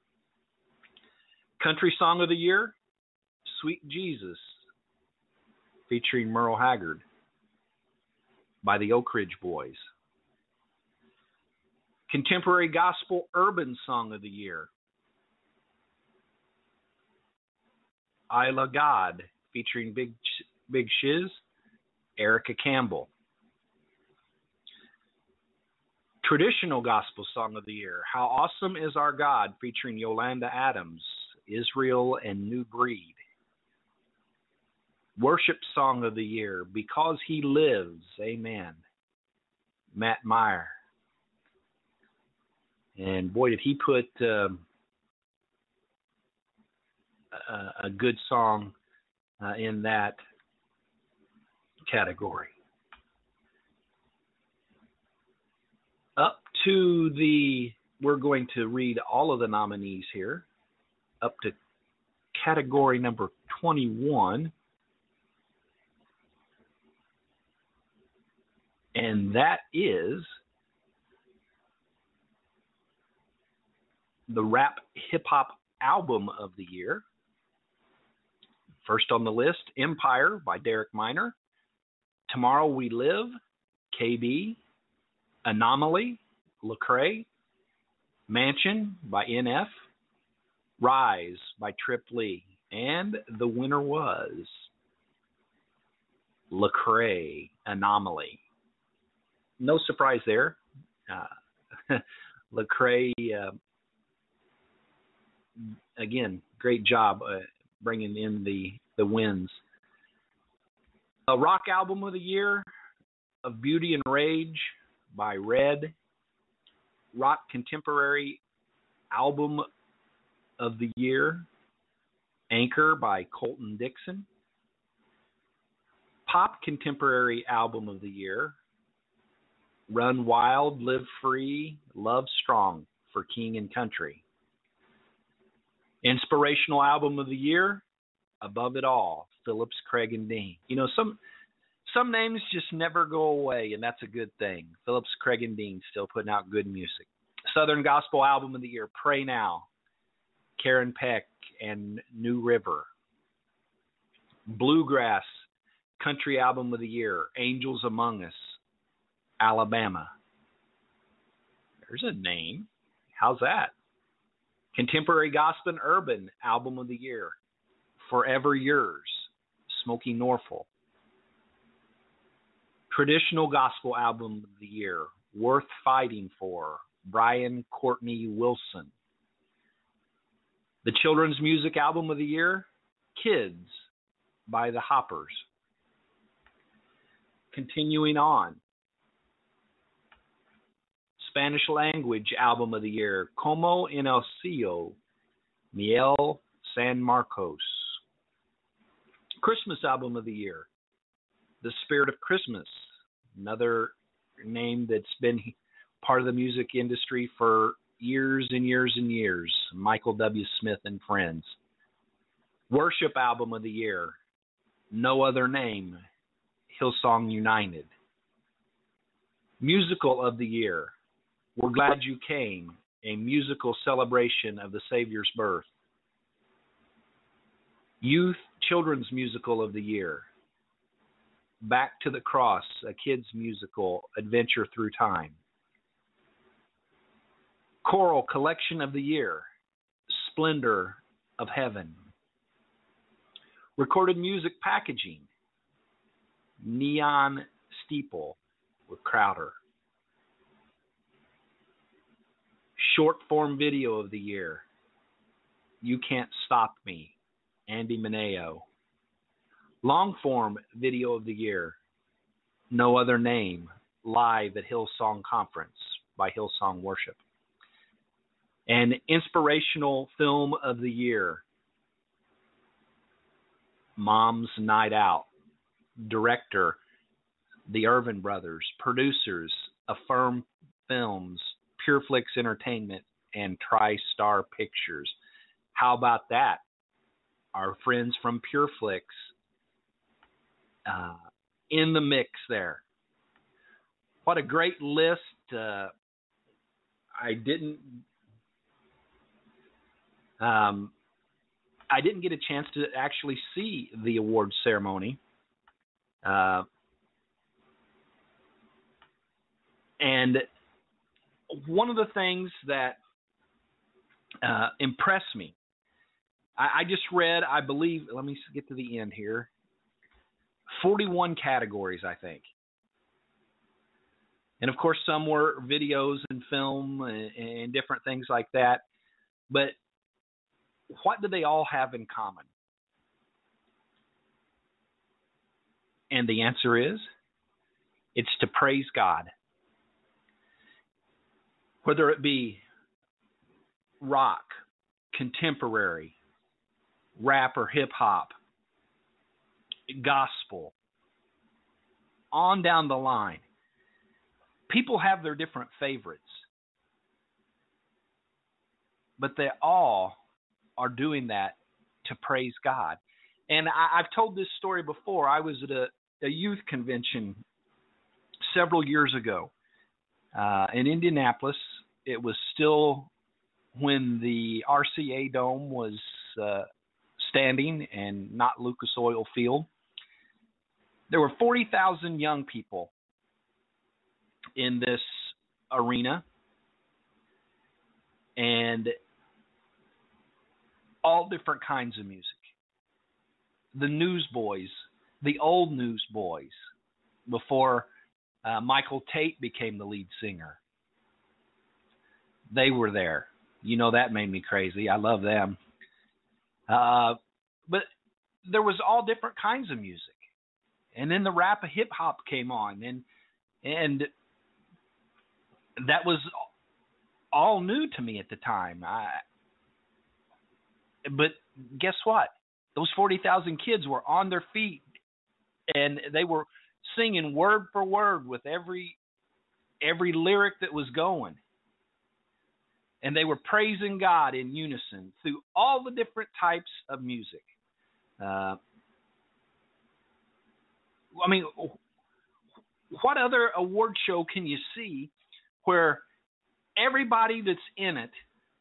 Country Song of the Year, Sweet Jesus, featuring Merle Haggard by the Oak Ridge Boys. Contemporary Gospel Urban Song of the Year, Isla God, featuring Big Big Shiz, Erica Campbell. Traditional Gospel Song of the Year, How Awesome Is Our God, featuring Yolanda Adams, Israel and New Breed. Worship Song of the Year, Because He Lives, Amen, Matt Meyer. And boy, did he put um, a, a good song uh, in that category. Up to the, we're going to read all of the nominees here, up to category number twenty-one. And that is the Rap Hip Hop Album of the Year. First on the list, Empire by Derek Minor, Tomorrow We Live, K B, Anomaly, Lecrae, Mansion by N F, Rise by Trip Lee, and the winner was Lecrae, Anomaly. No surprise there. Uh, Lecrae, uh, again, great job uh, bringing in the, the wins. A Rock Album of the Year, Of Beauty and Rage by Red. Rock Contemporary Album of the Year, Anchor by Colton Dixon. Pop Contemporary Album of the Year, Run Wild, Live Free, Love Strong for King and Country. Inspirational Album of the Year, Above It All, Phillips, Craig and Dean. You know, some some names just never go away, and that's a good thing. Phillips, Craig and Dean still putting out good music. Southern Gospel Album of the Year, Pray Now, Karen Peck and New River. Bluegrass Country Album of the Year, Angels Among Us, Alabama. There's a name. How's that? Contemporary Gospel and Urban Album of the Year, Forever Yours, Smokey Norfolk. Traditional Gospel Album of the Year, Worth Fighting For, Brian Courtney Wilson. The Children's Music Album of the Year, Kids by the Hoppers. Continuing on. Spanish Language Album of the Year, Como en el Cielo, Miel San Marcos. Christmas Album of the Year, The Spirit of Christmas, another name that's been part of the music industry for years and years and years, Michael W. Smith and Friends. Worship Album of the Year, No Other Name, Hillsong United. Musical of the Year, We're Glad You Came, a musical celebration of the Savior's birth. Youth Children's Musical of the Year, Back to the Cross, a kids musical, adventure through time. Choral Collection of the Year, Splendor of Heaven. Recorded Music Packaging, Neon Steeple with Crowder. Short Form Video of the Year, You Can't Stop Me, Andy Mineo. Long Form Video of the Year, No Other Name, live at Hillsong Conference by Hillsong Worship. And Inspirational Film of the Year, Mom's Night Out. Director, the Irvin Brothers. Producers, Affirm Films, PureFlix Entertainment, and TriStar Pictures. How about that? Our friends from PureFlix uh, in the mix there. What a great list. Uh, I didn't um, I didn't get a chance to actually see the awards ceremony. Uh, and one of the things that uh, impressed me, I, I just read, I believe, let me get to the end here, forty-one categories, I think. And, of course, some were videos and film and, and different things like that. But what do they all have in common? And the answer is, it's to praise God. Whether it be rock, contemporary, rap or hip-hop, gospel, on down the line. People have their different favorites, but they all are doing that to praise God. And I, I've told this story before. I was at a, a youth convention several years ago uh, in Indianapolis. It was still when the R C A Dome was uh, standing and not Lucas Oil Field. There were forty thousand young people in this arena, and all different kinds of music. The Newsboys, the old Newsboys, before uh, Michael Tate became the lead singer. They were there. You know, that made me crazy. I love them. Uh, but there was all different kinds of music. And then the rap and hip hop came on, and and that was all new to me at the time. I, but guess what? Those forty thousand kids were on their feet, and they were singing word for word with every every lyric that was going. And they were praising God in unison through all the different types of music. Uh, I mean, what other award show can you see where everybody that's in it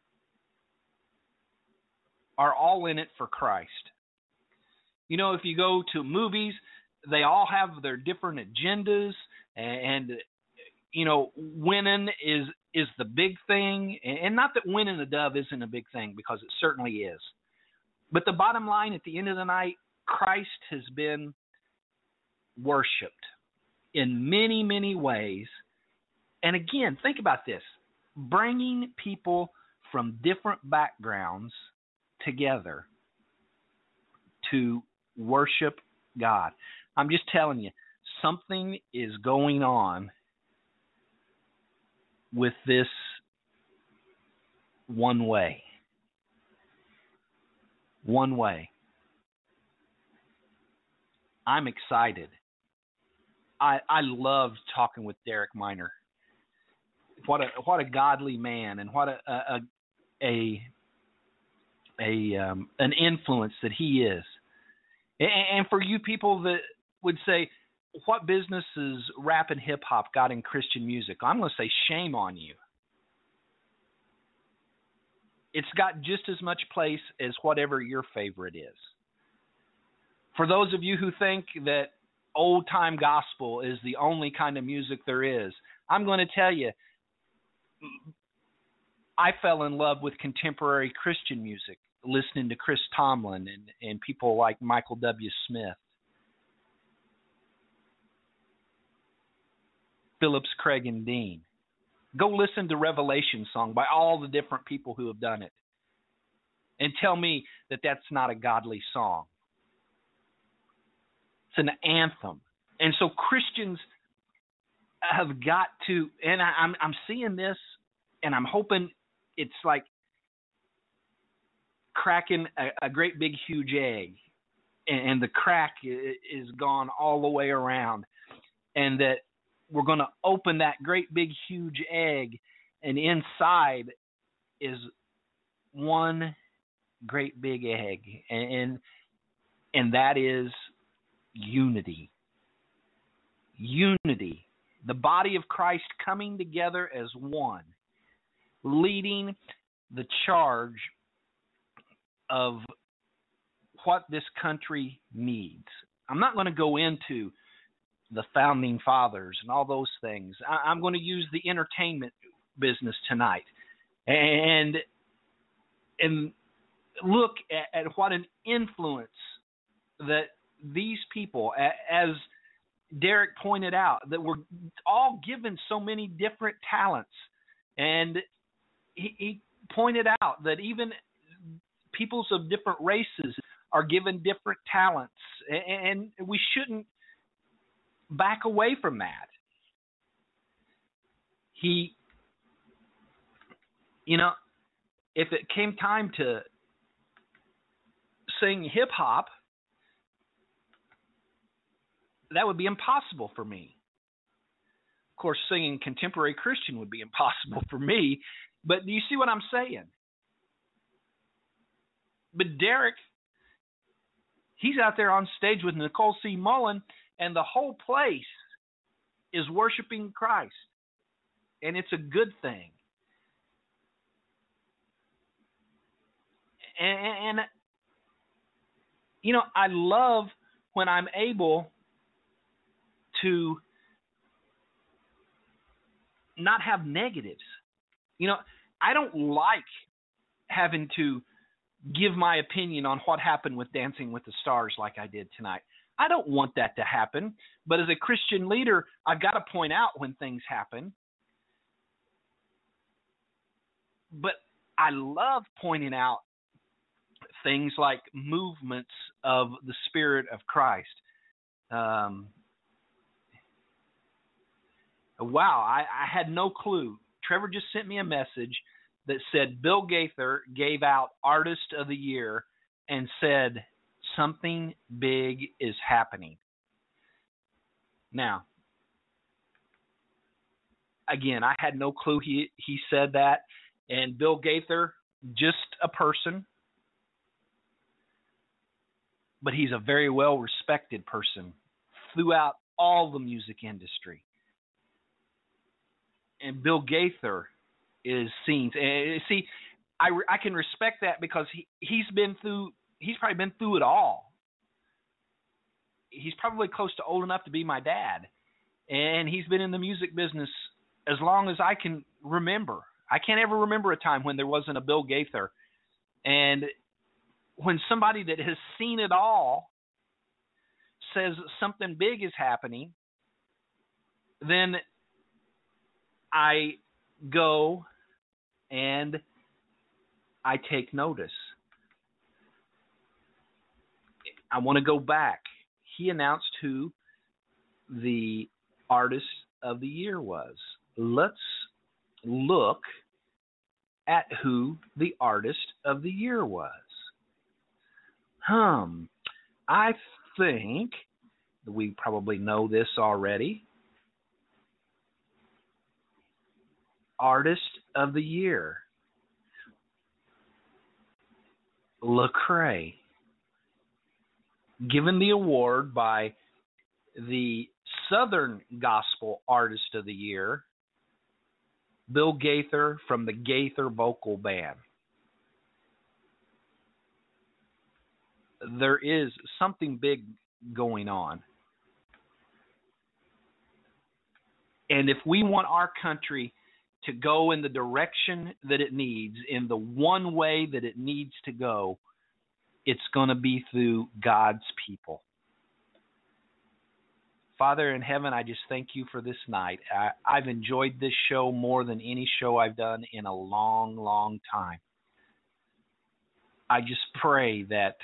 are all in it for Christ? You know, if you go to movies, they all have their different agendas, and, you know, winning is is the big thing. And not that winning the dove isn't a big thing, because it certainly is. But the bottom line, at the end of the night, Christ has been worshipped in many, many ways. And again, think about this. Bringing people from different backgrounds together to worship God. I'm just telling you, something is going on with this one way. One way. I'm excited. I I loved talking with Derek Minor. What a what a godly man, and what a a a, a um, an influence that he is. And, and for you people that would say, what business is rap and hip hop got in Christian music? I'm going to say, shame on you. It's got just as much place as whatever your favorite is. For those of you who think that old-time gospel is the only kind of music there is, I'm going to tell you, I fell in love with contemporary Christian music, listening to Chris Tomlin and, and people like Michael W. Smith, Phillips, Craig, and Dean. Go listen to Revelation Song by all the different people who have done it, and tell me that that's not a godly song. It's an anthem. And so Christians have got to, and I, I'm I'm seeing this, and I'm hoping it's like cracking a, a great big huge egg, and, and the crack is gone all the way around, and that we're going to open that great big huge egg, and inside is one great big egg, and and that is unity. Unity. The body of Christ coming together as one. leading the charge of what this country needs. I'm not going to go into the founding fathers and all those things. I, I'm going to use the entertainment business tonight and and look at, at what an influence that these people, as Derek pointed out, that we're all given so many different talents. And he, he pointed out that even peoples of different races are given different talents, and we shouldn't back away from that. He, you know, if it came time to sing hip-hop, that would be impossible for me. Of course, singing contemporary Christian would be impossible for me, but do you see what I'm saying? But Derek, he's out there on stage with Nicole C. Mullen, and the whole place is worshiping Christ, and it's a good thing. And, and you know, I love when I'm able to not have negatives. You know, I don't like having to give my opinion on what happened with Dancing with the Stars like I did tonight. I don't want that to happen. But as a Christian leader, I've got to point out when things happen. But I love pointing out things like movements of the Spirit of Christ. Um, wow, I, I had no clue. Trevor just sent me a message that said Bill Gaither gave out Artist of the Year and said something big is happening. Now, again, I had no clue he, he said that. And Bill Gaither, just a person, but he's a very well-respected person throughout all the music industry. And Bill Gaither is seen. And see, I, I can respect that because he, he's been through, he's probably been through it all. He's probably close to old enough to be my dad. And he's been in the music business as long as I can remember. I can't ever remember a time when there wasn't a Bill Gaither. And when somebody that has seen it all says something big is happening, then I go and I take notice. I want to go back. He announced who the Artist of the Year was. Let's look at who the Artist of the Year was. Hmm. I think we probably know this already. Artist of the Year, Lecrae, given the award by the Southern Gospel Artist of the Year, Bill Gaither from the Gaither Vocal Band. There is something big going on. And if we want our country to go in the direction that it needs, in the one way that it needs to go, it's going to be through God's people. Father in heaven, I just thank you for this night. I, I've enjoyed this show more than any show I've done in a long, long time. I just pray that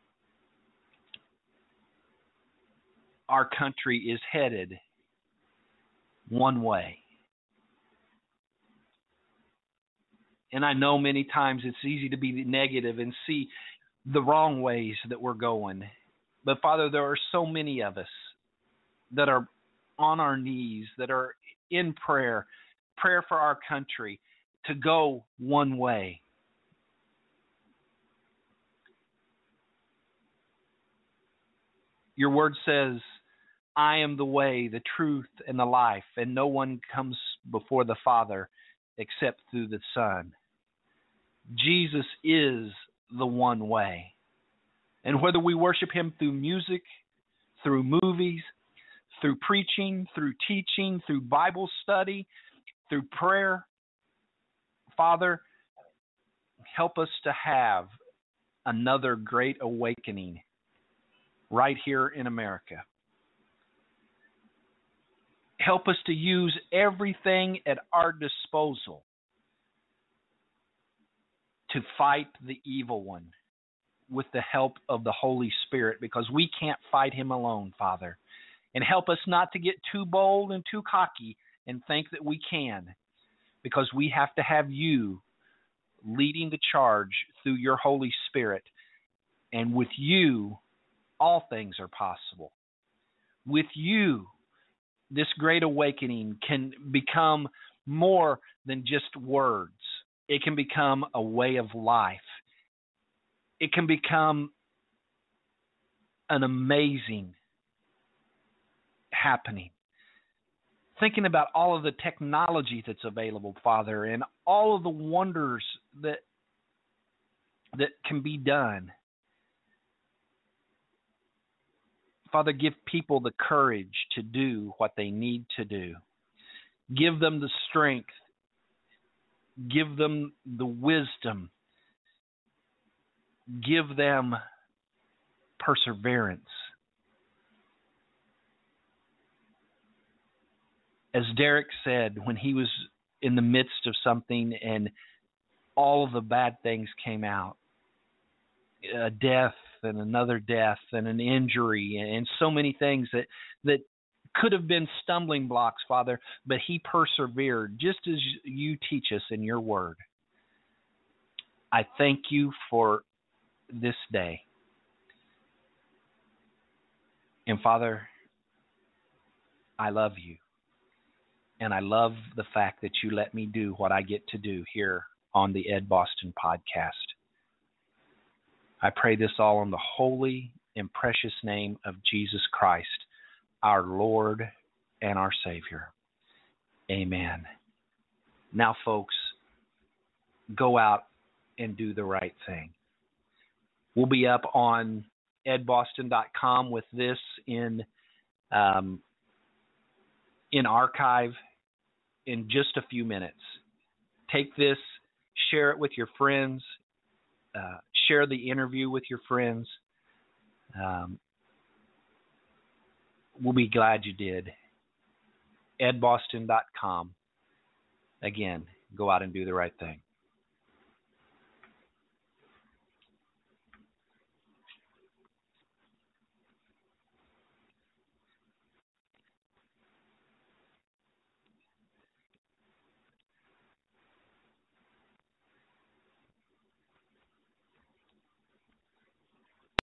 our country is headed one way. And I know many times it's easy to be negative and see the wrong ways that we're going. But Father, there are so many of us that are on our knees, that are in prayer, prayer for our country to go one way. Your word says, I am the way, the truth, and the life, and no one comes before the Father except through the Son. Jesus is the one way. And whether we worship him through music, through movies, through preaching, through teaching, through Bible study, through prayer, Father, help us to have another great awakening right here in America. Help us to use everything at our disposal to fight the evil one with the help of the Holy Spirit, because we can't fight him alone, Father. And help us not to get too bold and too cocky and think that we can, because we have to have you leading the charge through your Holy Spirit. And with you, all things are possible. With you, this great awakening can become more than just words. It can become a way of life. It can become an amazing happening. Thinking about all of the technology that's available, Father, and all of the wonders that that can be done. Father, give people the courage to do what they need to do. Give them the strength. Give them the wisdom. Give them perseverance. As Derek said, when he was in the midst of something and all of the bad things came out, a death and another death and an injury and so many things that, that could have been stumbling blocks, Father, but he persevered just as you teach us in your word. I thank you for this day. And Father, I love you. And I love the fact that you let me do what I get to do here on the Ed Boston podcast. I pray this all in the holy and precious name of Jesus Christ, our Lord and our Savior. Amen. Now, folks, go out and do the right thing. We'll be up on ed boston dot com with this in um, in archive in just a few minutes. Take this, share it with your friends, uh, share the interview with your friends. Um, we'll be glad you did. ed boston dot com. Again, go out and do the right thing.